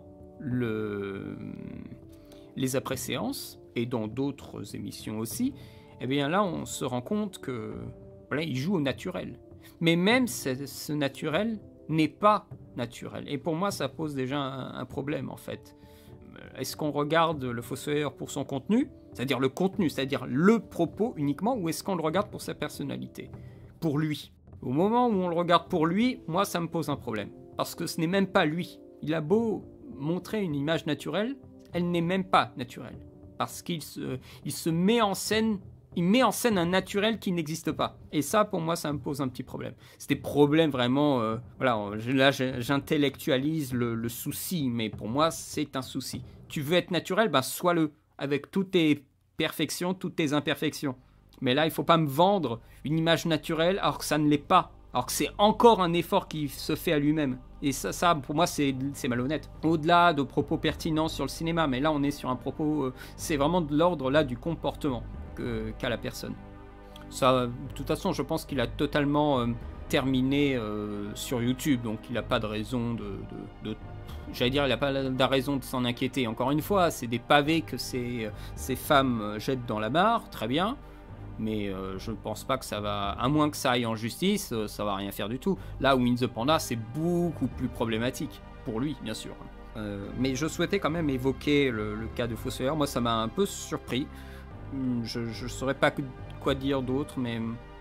Speaker 2: les après-séances et dans d'autres émissions aussi, eh bien là on se rend compte que voilà, il joue au naturel. Mais même ce naturel n'est pas naturel. Et pour moi ça pose déjà un problème en fait. Est-ce qu'on regarde le Fossoyeur pour son contenu, c'est-à-dire le contenu, c'est-à-dire le propos uniquement, ou est-ce qu'on le regarde pour sa personnalité, pour lui? Au moment où on le regarde pour lui, moi ça me pose un problème, parce que ce n'est même pas lui. Il a beau montrer une image naturelle, elle n'est même pas naturelle, parce qu'il se met en scène. Il met en scène un naturel qui n'existe pas. Et ça, pour moi, ça me pose un petit problème. C'est des problèmes vraiment... là, j'intellectualise le souci, mais pour moi, c'est un souci. Tu veux être naturel, sois-le, avec toutes tes perfections, toutes tes imperfections. Mais là, il ne faut pas me vendre une image naturelle alors que ça ne l'est pas. Alors que c'est encore un effort qui se fait à lui-même. Et ça pour moi, c'est malhonnête. Au-delà de propos pertinents sur le cinéma, mais là, on est sur un propos... c'est vraiment de l'ordre, là, du comportement qu'a la personne. Ça, de toute façon, je pense qu'il a totalement terminé sur YouTube, donc il n'a pas de raison j'allais dire, il n'a pas de raison de s'en inquiéter. Encore une fois, c'est des pavés que ces femmes jettent dans la mare, très bien, mais je ne pense pas que ça va, à moins que ça aille en justice, ça va rien faire du tout. Là où In the Panda, c'est beaucoup plus problématique, pour lui, bien sûr. Mais je souhaitais quand même évoquer le cas de Fossoyeur. Moi, ça m'a un peu surpris. Je ne saurais pas quoi dire d'autre, mais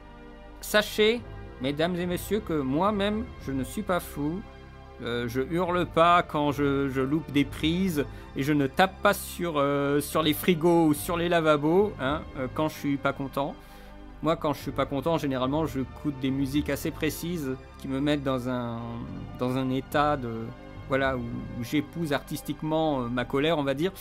Speaker 2: sachez, mesdames et messieurs, que moi-même, je ne suis pas fou. Je hurle pas quand je loupe des prises et je ne tape pas sur les frigos ou sur les lavabos quand je suis pas content. Moi, quand je suis pas content, généralement, je écoute des musiques assez précises qui me mettent dans un état de... Voilà, où j'épouse artistiquement ma colère, on va dire.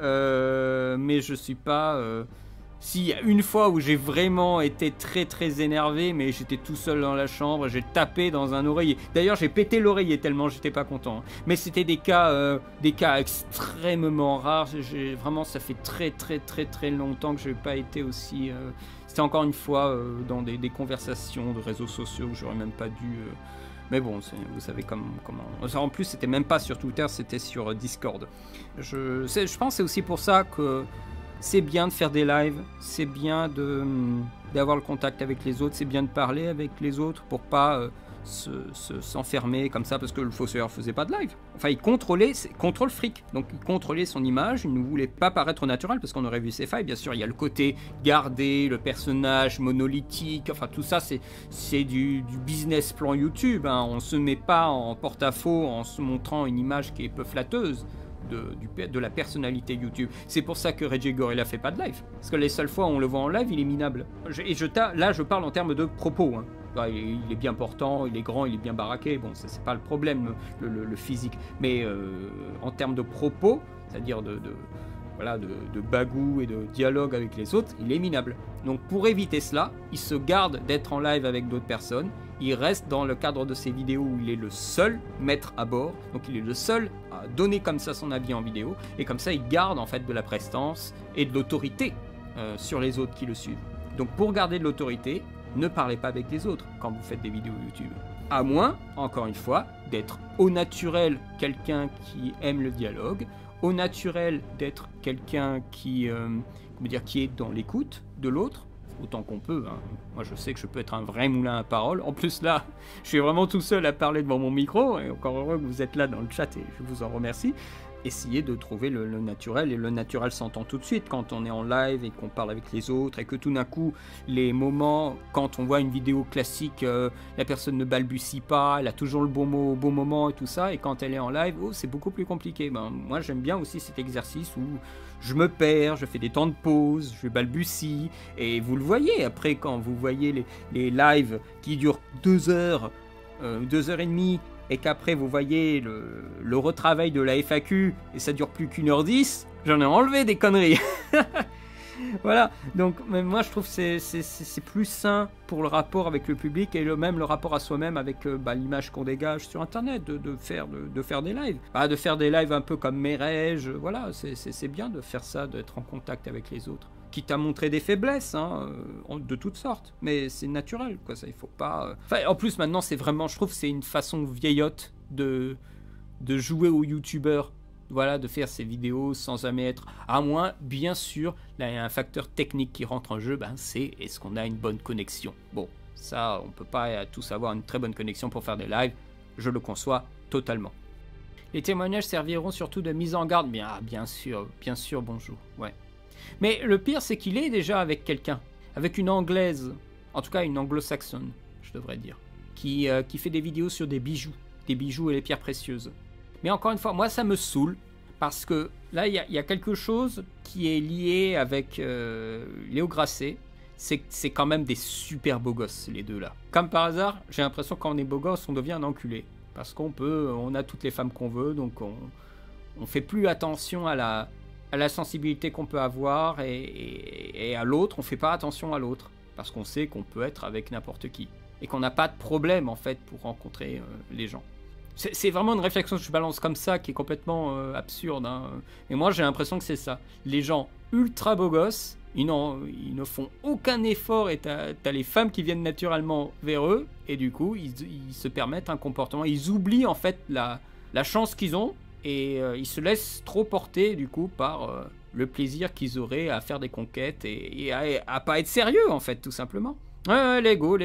Speaker 2: Mais je suis pas... S'il y a une fois où j'ai vraiment été très très énervé, mais j'étais tout seul dans la chambre, j'ai tapé dans un oreiller. D'ailleurs, j'ai pété l'oreiller tellement j'étais pas content. Mais c'était des cas extrêmement rares. Vraiment, ça fait très très très très longtemps que je n'ai pas été aussi... C'était encore une fois dans des conversations de réseaux sociaux où j'aurais même pas dû... Mais bon, vous savez comment... En plus, c'était même pas sur Twitter, c'était sur Discord. Je pense que c'est aussi pour ça que c'est bien de faire des lives, c'est bien d'avoir le contact avec les autres, c'est bien de parler avec les autres pour pas s'enfermer comme ça, parce que le fossoyeur faisait pas de live. Enfin, il contrôle fric, donc il contrôlait son image, il ne voulait pas paraître naturel, parce qu'on aurait vu ses failles, bien sûr, il y a le côté garder le personnage monolithique, enfin tout ça c'est du business plan YouTube, hein. On se met pas en porte-à-faux en se montrant une image qui est peu flatteuse de la personnalité YouTube. C'est pour ça que Reggie Gorilla fait pas de live, parce que les seules fois où on le voit en live, il est minable. Là je parle en termes de propos, hein. Il est bien portant, il est grand, il est bien baraqué, bon, c'est pas le problème, le physique, mais en termes de propos, c'est-à-dire de bagou et de dialogue avec les autres, il est minable. Donc pour éviter cela, il se garde d'être en live avec d'autres personnes, il reste dans le cadre de ses vidéos où il est le seul maître à bord, donc il est le seul à donner comme ça son avis en vidéo, et comme ça il garde en fait de la prestance et de l'autorité sur les autres qui le suivent. Donc pour garder de l'autorité, ne parlez pas avec les autres quand vous faites des vidéos YouTube. À moins, encore une fois, d'être au naturel quelqu'un qui aime le dialogue, au naturel d'être quelqu'un qui est dans l'écoute de l'autre, autant qu'on peut, hein. Moi je sais que je peux être un vrai moulin à parole. En plus là, je suis vraiment tout seul à parler devant mon micro, et encore heureux que vous êtes là dans le chat et je vous en remercie. Essayez de trouver le naturel, et le naturel s'entend tout de suite quand on est en live et qu'on parle avec les autres, et que tout d'un coup les moments, quand on voit une vidéo classique, la personne ne balbutie pas, elle a toujours le bon mot au bon moment et tout ça, et quand elle est en live, c'est beaucoup plus compliqué. Moi j'aime bien aussi cet exercice où je me perds, je fais des temps de pause, je balbutie, et vous le voyez après quand vous voyez les lives qui durent 2 heures, 2 heures et demie, et qu'après vous voyez le retravail de la FAQ et ça dure plus qu'1 h 10, j'en ai enlevé des conneries. Voilà, donc moi je trouve que c'est plus sain pour le rapport avec le public, et même le rapport à soi-même avec l'image qu'on dégage sur internet, de faire des lives. De faire des lives un peu comme Merege, voilà, c'est bien de faire ça, d'être en contact avec les autres. Quitte à montrer des faiblesses, hein, de toutes sortes, mais c'est naturel, quoi, ça, il faut pas... en plus, maintenant, c'est vraiment, je trouve, c'est une façon vieillotte de jouer aux youtubeurs, voilà, de faire ces vidéos sans jamais être... À moins, bien sûr, là, il y a un facteur technique qui rentre en jeu, c'est est-ce qu'on a une bonne connexion. Bon, ça, on peut pas tous avoir une très bonne connexion pour faire des lives, je le conçois totalement. Les témoignages serviront surtout de mise en garde, bien sûr, bonjour, ouais. Mais le pire, c'est qu'il est déjà avec quelqu'un, avec une anglaise, en tout cas une anglo-saxonne, je devrais dire, qui fait des vidéos sur des bijoux et les pierres précieuses. Mais encore une fois, moi ça me saoule, parce que là il y a quelque chose qui est lié avec Léo Grasset, c'est quand même des super beaux gosses les deux là. Comme par hasard, j'ai l'impression que quand on est beau gosse, on devient un enculé, parce on a toutes les femmes qu'on veut, donc on fait plus attention à la sensibilité qu'on peut avoir, et à l'autre, on fait pas attention à l'autre, parce qu'on sait qu'on peut être avec n'importe qui, et qu'on n'a pas de problème en fait pour rencontrer les gens. C'est vraiment une réflexion que je balance comme ça, qui est complètement absurde, hein. Et moi j'ai l'impression que c'est ça. Les gens ultra beaux gosses, ils ne font aucun effort, et t'as les femmes qui viennent naturellement vers eux, et du coup ils se permettent un comportement, ils oublient en fait la chance qu'ils ont, et ils se laissent trop porter du coup par le plaisir qu'ils auraient à faire des conquêtes, et à pas être sérieux en fait, tout simplement. Ouais, l'ego.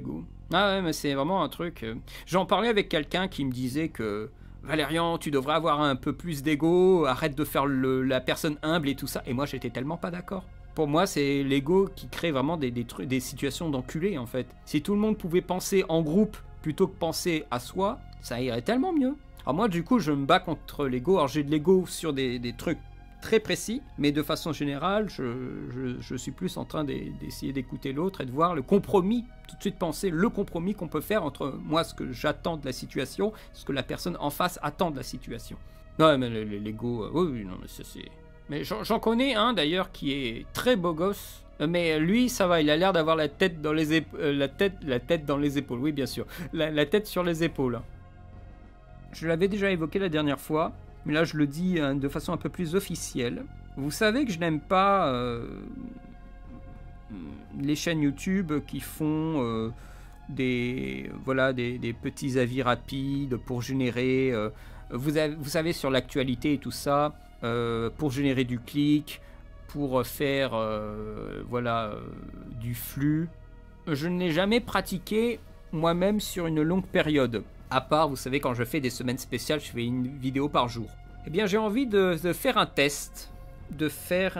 Speaker 2: Ah ouais, mais c'est vraiment un truc... J'en parlais avec quelqu'un qui me disait que Valérian, tu devrais avoir un peu plus d'ego, arrête de faire la personne humble et tout ça, et moi j'étais tellement pas d'accord. Pour moi, c'est l'ego qui crée vraiment des situations d'enculés en fait. Si tout le monde pouvait penser en groupe plutôt que penser à soi, ça irait tellement mieux. Alors moi du coup je me bats contre l'ego. Alors j'ai de l'ego sur des trucs très précis, mais de façon générale je suis plus en train d'essayer d'écouter l'autre et de voir le compromis, tout de suite penser le compromis qu'on peut faire entre moi, ce que j'attends de la situation, ce que la personne en face attend de la situation. Non mais l'ego, oui, non mais c'est... Mais j'en connais un d'ailleurs qui est très beau gosse, mais lui ça va, il a l'air d'avoir la tête dans les la tête dans les épaules, oui bien sûr, la tête sur les épaules. Je l'avais déjà évoqué la dernière fois, mais là je le dis de façon un peu plus officielle. Vous savez que je n'aime pas les chaînes YouTube qui font des petits avis rapides pour générer... vous savez, sur l'actualité et tout ça, pour générer du clic, pour faire voilà, du flux. Je ne l'ai jamais pratiqué moi-même sur une longue période. À part, vous savez, quand je fais des semaines spéciales, je fais une vidéo par jour. Eh bien, j'ai envie de faire un test, de faire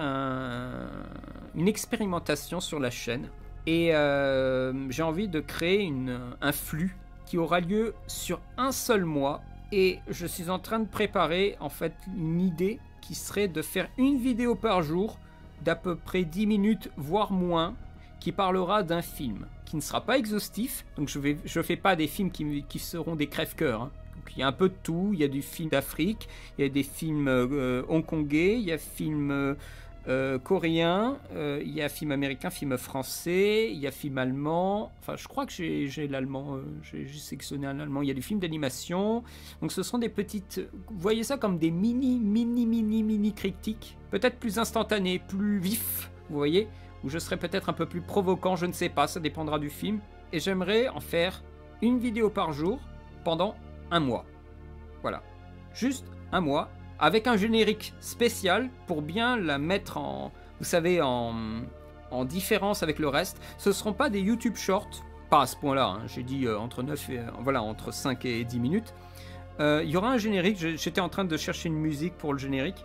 Speaker 2: une expérimentation sur la chaîne. Et j'ai envie de créer un flux qui aura lieu sur un seul mois. Et je suis en train de préparer en fait une idée qui serait de faire une vidéo par jour d'à peu près 10 minutes, voire moins, qui parlera d'un film, qui ne sera pas exhaustif. Donc je fais pas des films qui seront des crève-cœurs. Hein. Donc il y a un peu de tout, il y a du film d'Afrique, il y a des films hongkongais, il y a films coréens, il y a film américain, film français, il y a film allemand. Enfin, je crois que j'ai l'allemand, j'ai sélectionné un allemand. Il y a du film d'animation. Donc ce sont des petites... Vous voyez ça comme des mini critiques, peut-être plus instantanés, plus vifs, vous voyez, où je serai peut-être un peu plus provoquant, je ne sais pas, ça dépendra du film. Et j'aimerais en faire une vidéo par jour pendant un mois. Voilà. Juste un mois, avec un générique spécial pour bien la mettre en, vous savez, en différence avec le reste. Ce ne seront pas des YouTube Shorts, pas à ce point-là, hein. J'ai dit entre 5 et 10 minutes. Il y aura un générique, j'étais en train de chercher une musique pour le générique.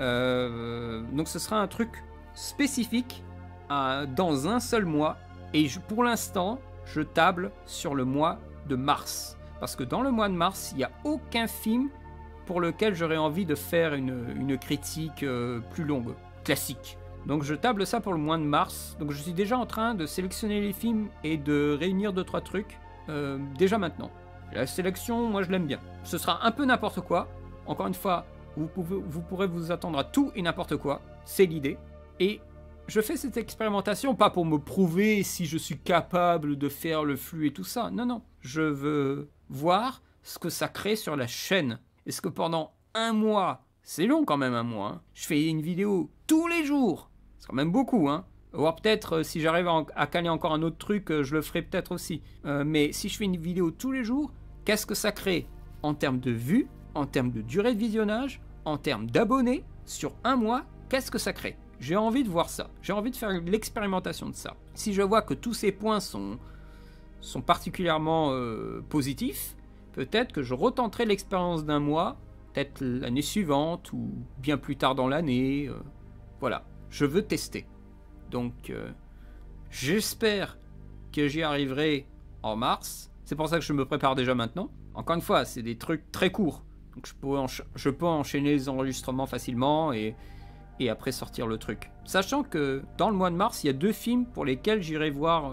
Speaker 2: Donc ce sera un truc spécifique dans un seul mois. Et pour l'instant, je table sur le mois de mars. Parce que dans le mois de mars, il n'y a aucun film pour lequel j'aurais envie de faire une critique plus longue, classique. Donc je table ça pour le mois de mars. Donc je suis déjà en train de sélectionner les films et de réunir 2-3 trucs déjà maintenant. La sélection, moi je l'aime bien. Ce sera un peu n'importe quoi. Encore une fois, vous pourrez vous attendre à tout et n'importe quoi. C'est l'idée. Et je fais cette expérimentation pas pour me prouver si je suis capable de faire le flux et tout ça. Non, non. Je veux voir ce que ça crée sur la chaîne. Est-ce que pendant un mois, c'est long quand même un mois, hein, je fais une vidéo tous les jours. C'est quand même beaucoup, hein. Ou peut-être si j'arrive à caler encore un autre truc, je le ferai peut-être aussi. Mais si je fais une vidéo tous les jours, qu'est-ce que ça crée en termes de vues, en termes de durée de visionnage, en termes d'abonnés, sur un mois, qu'est-ce que ça crée? J'ai envie de voir ça. J'ai envie de faire l'expérimentation de ça. Si je vois que tous ces points sont particulièrement positifs, peut-être que je retenterai l'expérience d'un mois, peut-être l'année suivante ou bien plus tard dans l'année. Voilà, je veux tester. Donc, j'espère que j'y arriverai en mars. C'est pour ça que je me prépare déjà maintenant. Encore une fois, c'est des trucs très courts. Donc, je peux enchaîner les enregistrements facilement et après sortir le truc. Sachant que dans le mois de mars, il y a 2 films pour lesquels j'irai voir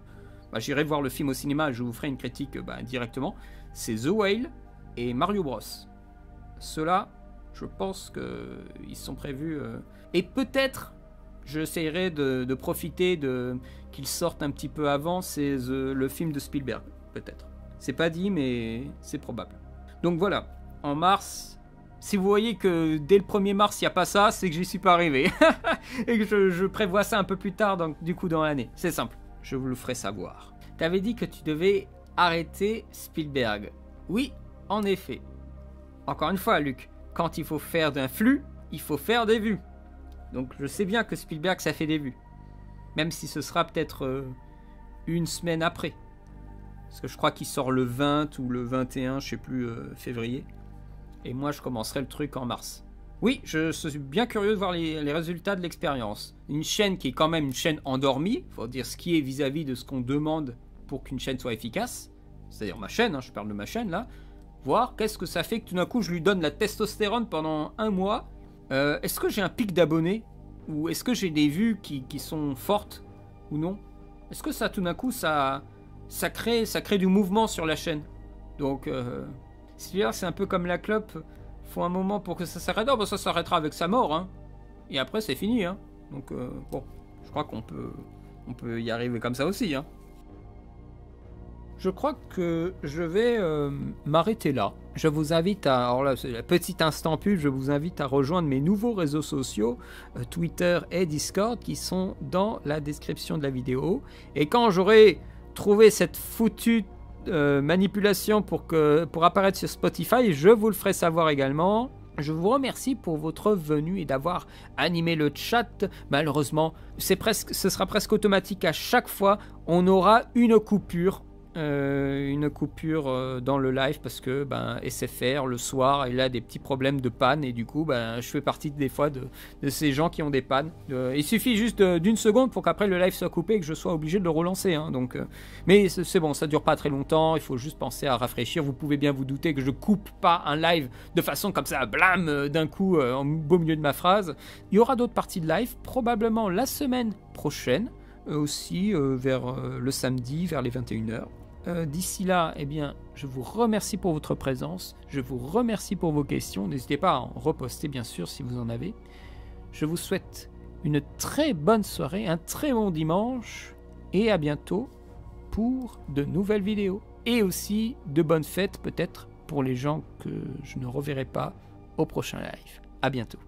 Speaker 2: le film au cinéma. Je vous ferai une critique directement. C'est The Whale et Mario Bros. Ceux-là, je pense qu'ils sont prévus. Et peut-être, j'essaierai de profiter qu'ils sortent un petit peu avant. C'est le film de Spielberg, peut-être. C'est pas dit, mais c'est probable. Donc voilà, en mars, si vous voyez que dès le 1er mars, il n'y a pas ça, c'est que j'y suis pas arrivé. Et que je prévois ça un peu plus tard, donc, du coup, dans l'année. C'est simple, je vous le ferai savoir. T'avais dit que tu devais arrêter Spielberg. Oui, en effet. Encore une fois, Luc, quand il faut faire d'un flux, il faut faire des vues. Donc je sais bien que Spielberg, ça fait des vues. Même si ce sera peut-être une semaine après. Parce que je crois qu'il sort le 20 ou le 21, je sais plus, février. Et moi, je commencerai le truc en mars. Oui, je suis bien curieux de voir les résultats de l'expérience. Une chaîne qui est quand même une chaîne endormie, il faut dire ce qui est vis-à-vis de ce qu'on demande pour qu'une chaîne soit efficace. C'est-à-dire ma chaîne, hein, je parle de ma chaîne là. Voir qu'est-ce que ça fait que tout d'un coup je lui donne la testostérone pendant un mois. Est-ce que j'ai un pic d'abonnés? Ou est-ce que j'ai des vues qui sont fortes ou non? Est-ce que ça tout d'un coup ça crée du mouvement sur la chaîne? Donc c'est un peu comme la clope. Faut un moment pour que ça s'arrête. Oh, bah ça s'arrêtera avec sa mort, hein. Et après c'est fini, hein. Donc bon, je crois qu'on peut y arriver comme ça aussi, hein. Je crois que je vais m'arrêter là. Je vous invite alors là, c'est le petit instant pub, je vous invite à rejoindre mes nouveaux réseaux sociaux, Twitter et Discord, qui sont dans la description de la vidéo. Et quand j'aurai trouvé cette foutue manipulation pour apparaître sur Spotify, je vous le ferai savoir également. Je vous remercie pour votre venue et d'avoir animé le chat. Malheureusement, ce sera presque automatique à chaque fois. On aura une coupure dans le live parce que SFR le soir il a des petits problèmes de panne et du coup je fais partie des fois de ces gens qui ont des pannes. Il suffit juste d'une seconde pour qu'après le live soit coupé et que je sois obligé de le relancer. Hein, mais c'est bon, ça dure pas très longtemps. Il faut juste penser à rafraîchir. Vous pouvez bien vous douter que je coupe pas un live de façon comme ça, blam, d'un coup en beau milieu de ma phrase. Il y aura d'autres parties de live probablement la semaine prochaine aussi vers le samedi vers les 21h. D'ici là, je vous remercie pour votre présence, je vous remercie pour vos questions, n'hésitez pas à en reposter bien sûr si vous en avez. Je vous souhaite une très bonne soirée, un très bon dimanche, et à bientôt pour de nouvelles vidéos. Et aussi de bonnes fêtes peut-être pour les gens que je ne reverrai pas au prochain live. À bientôt.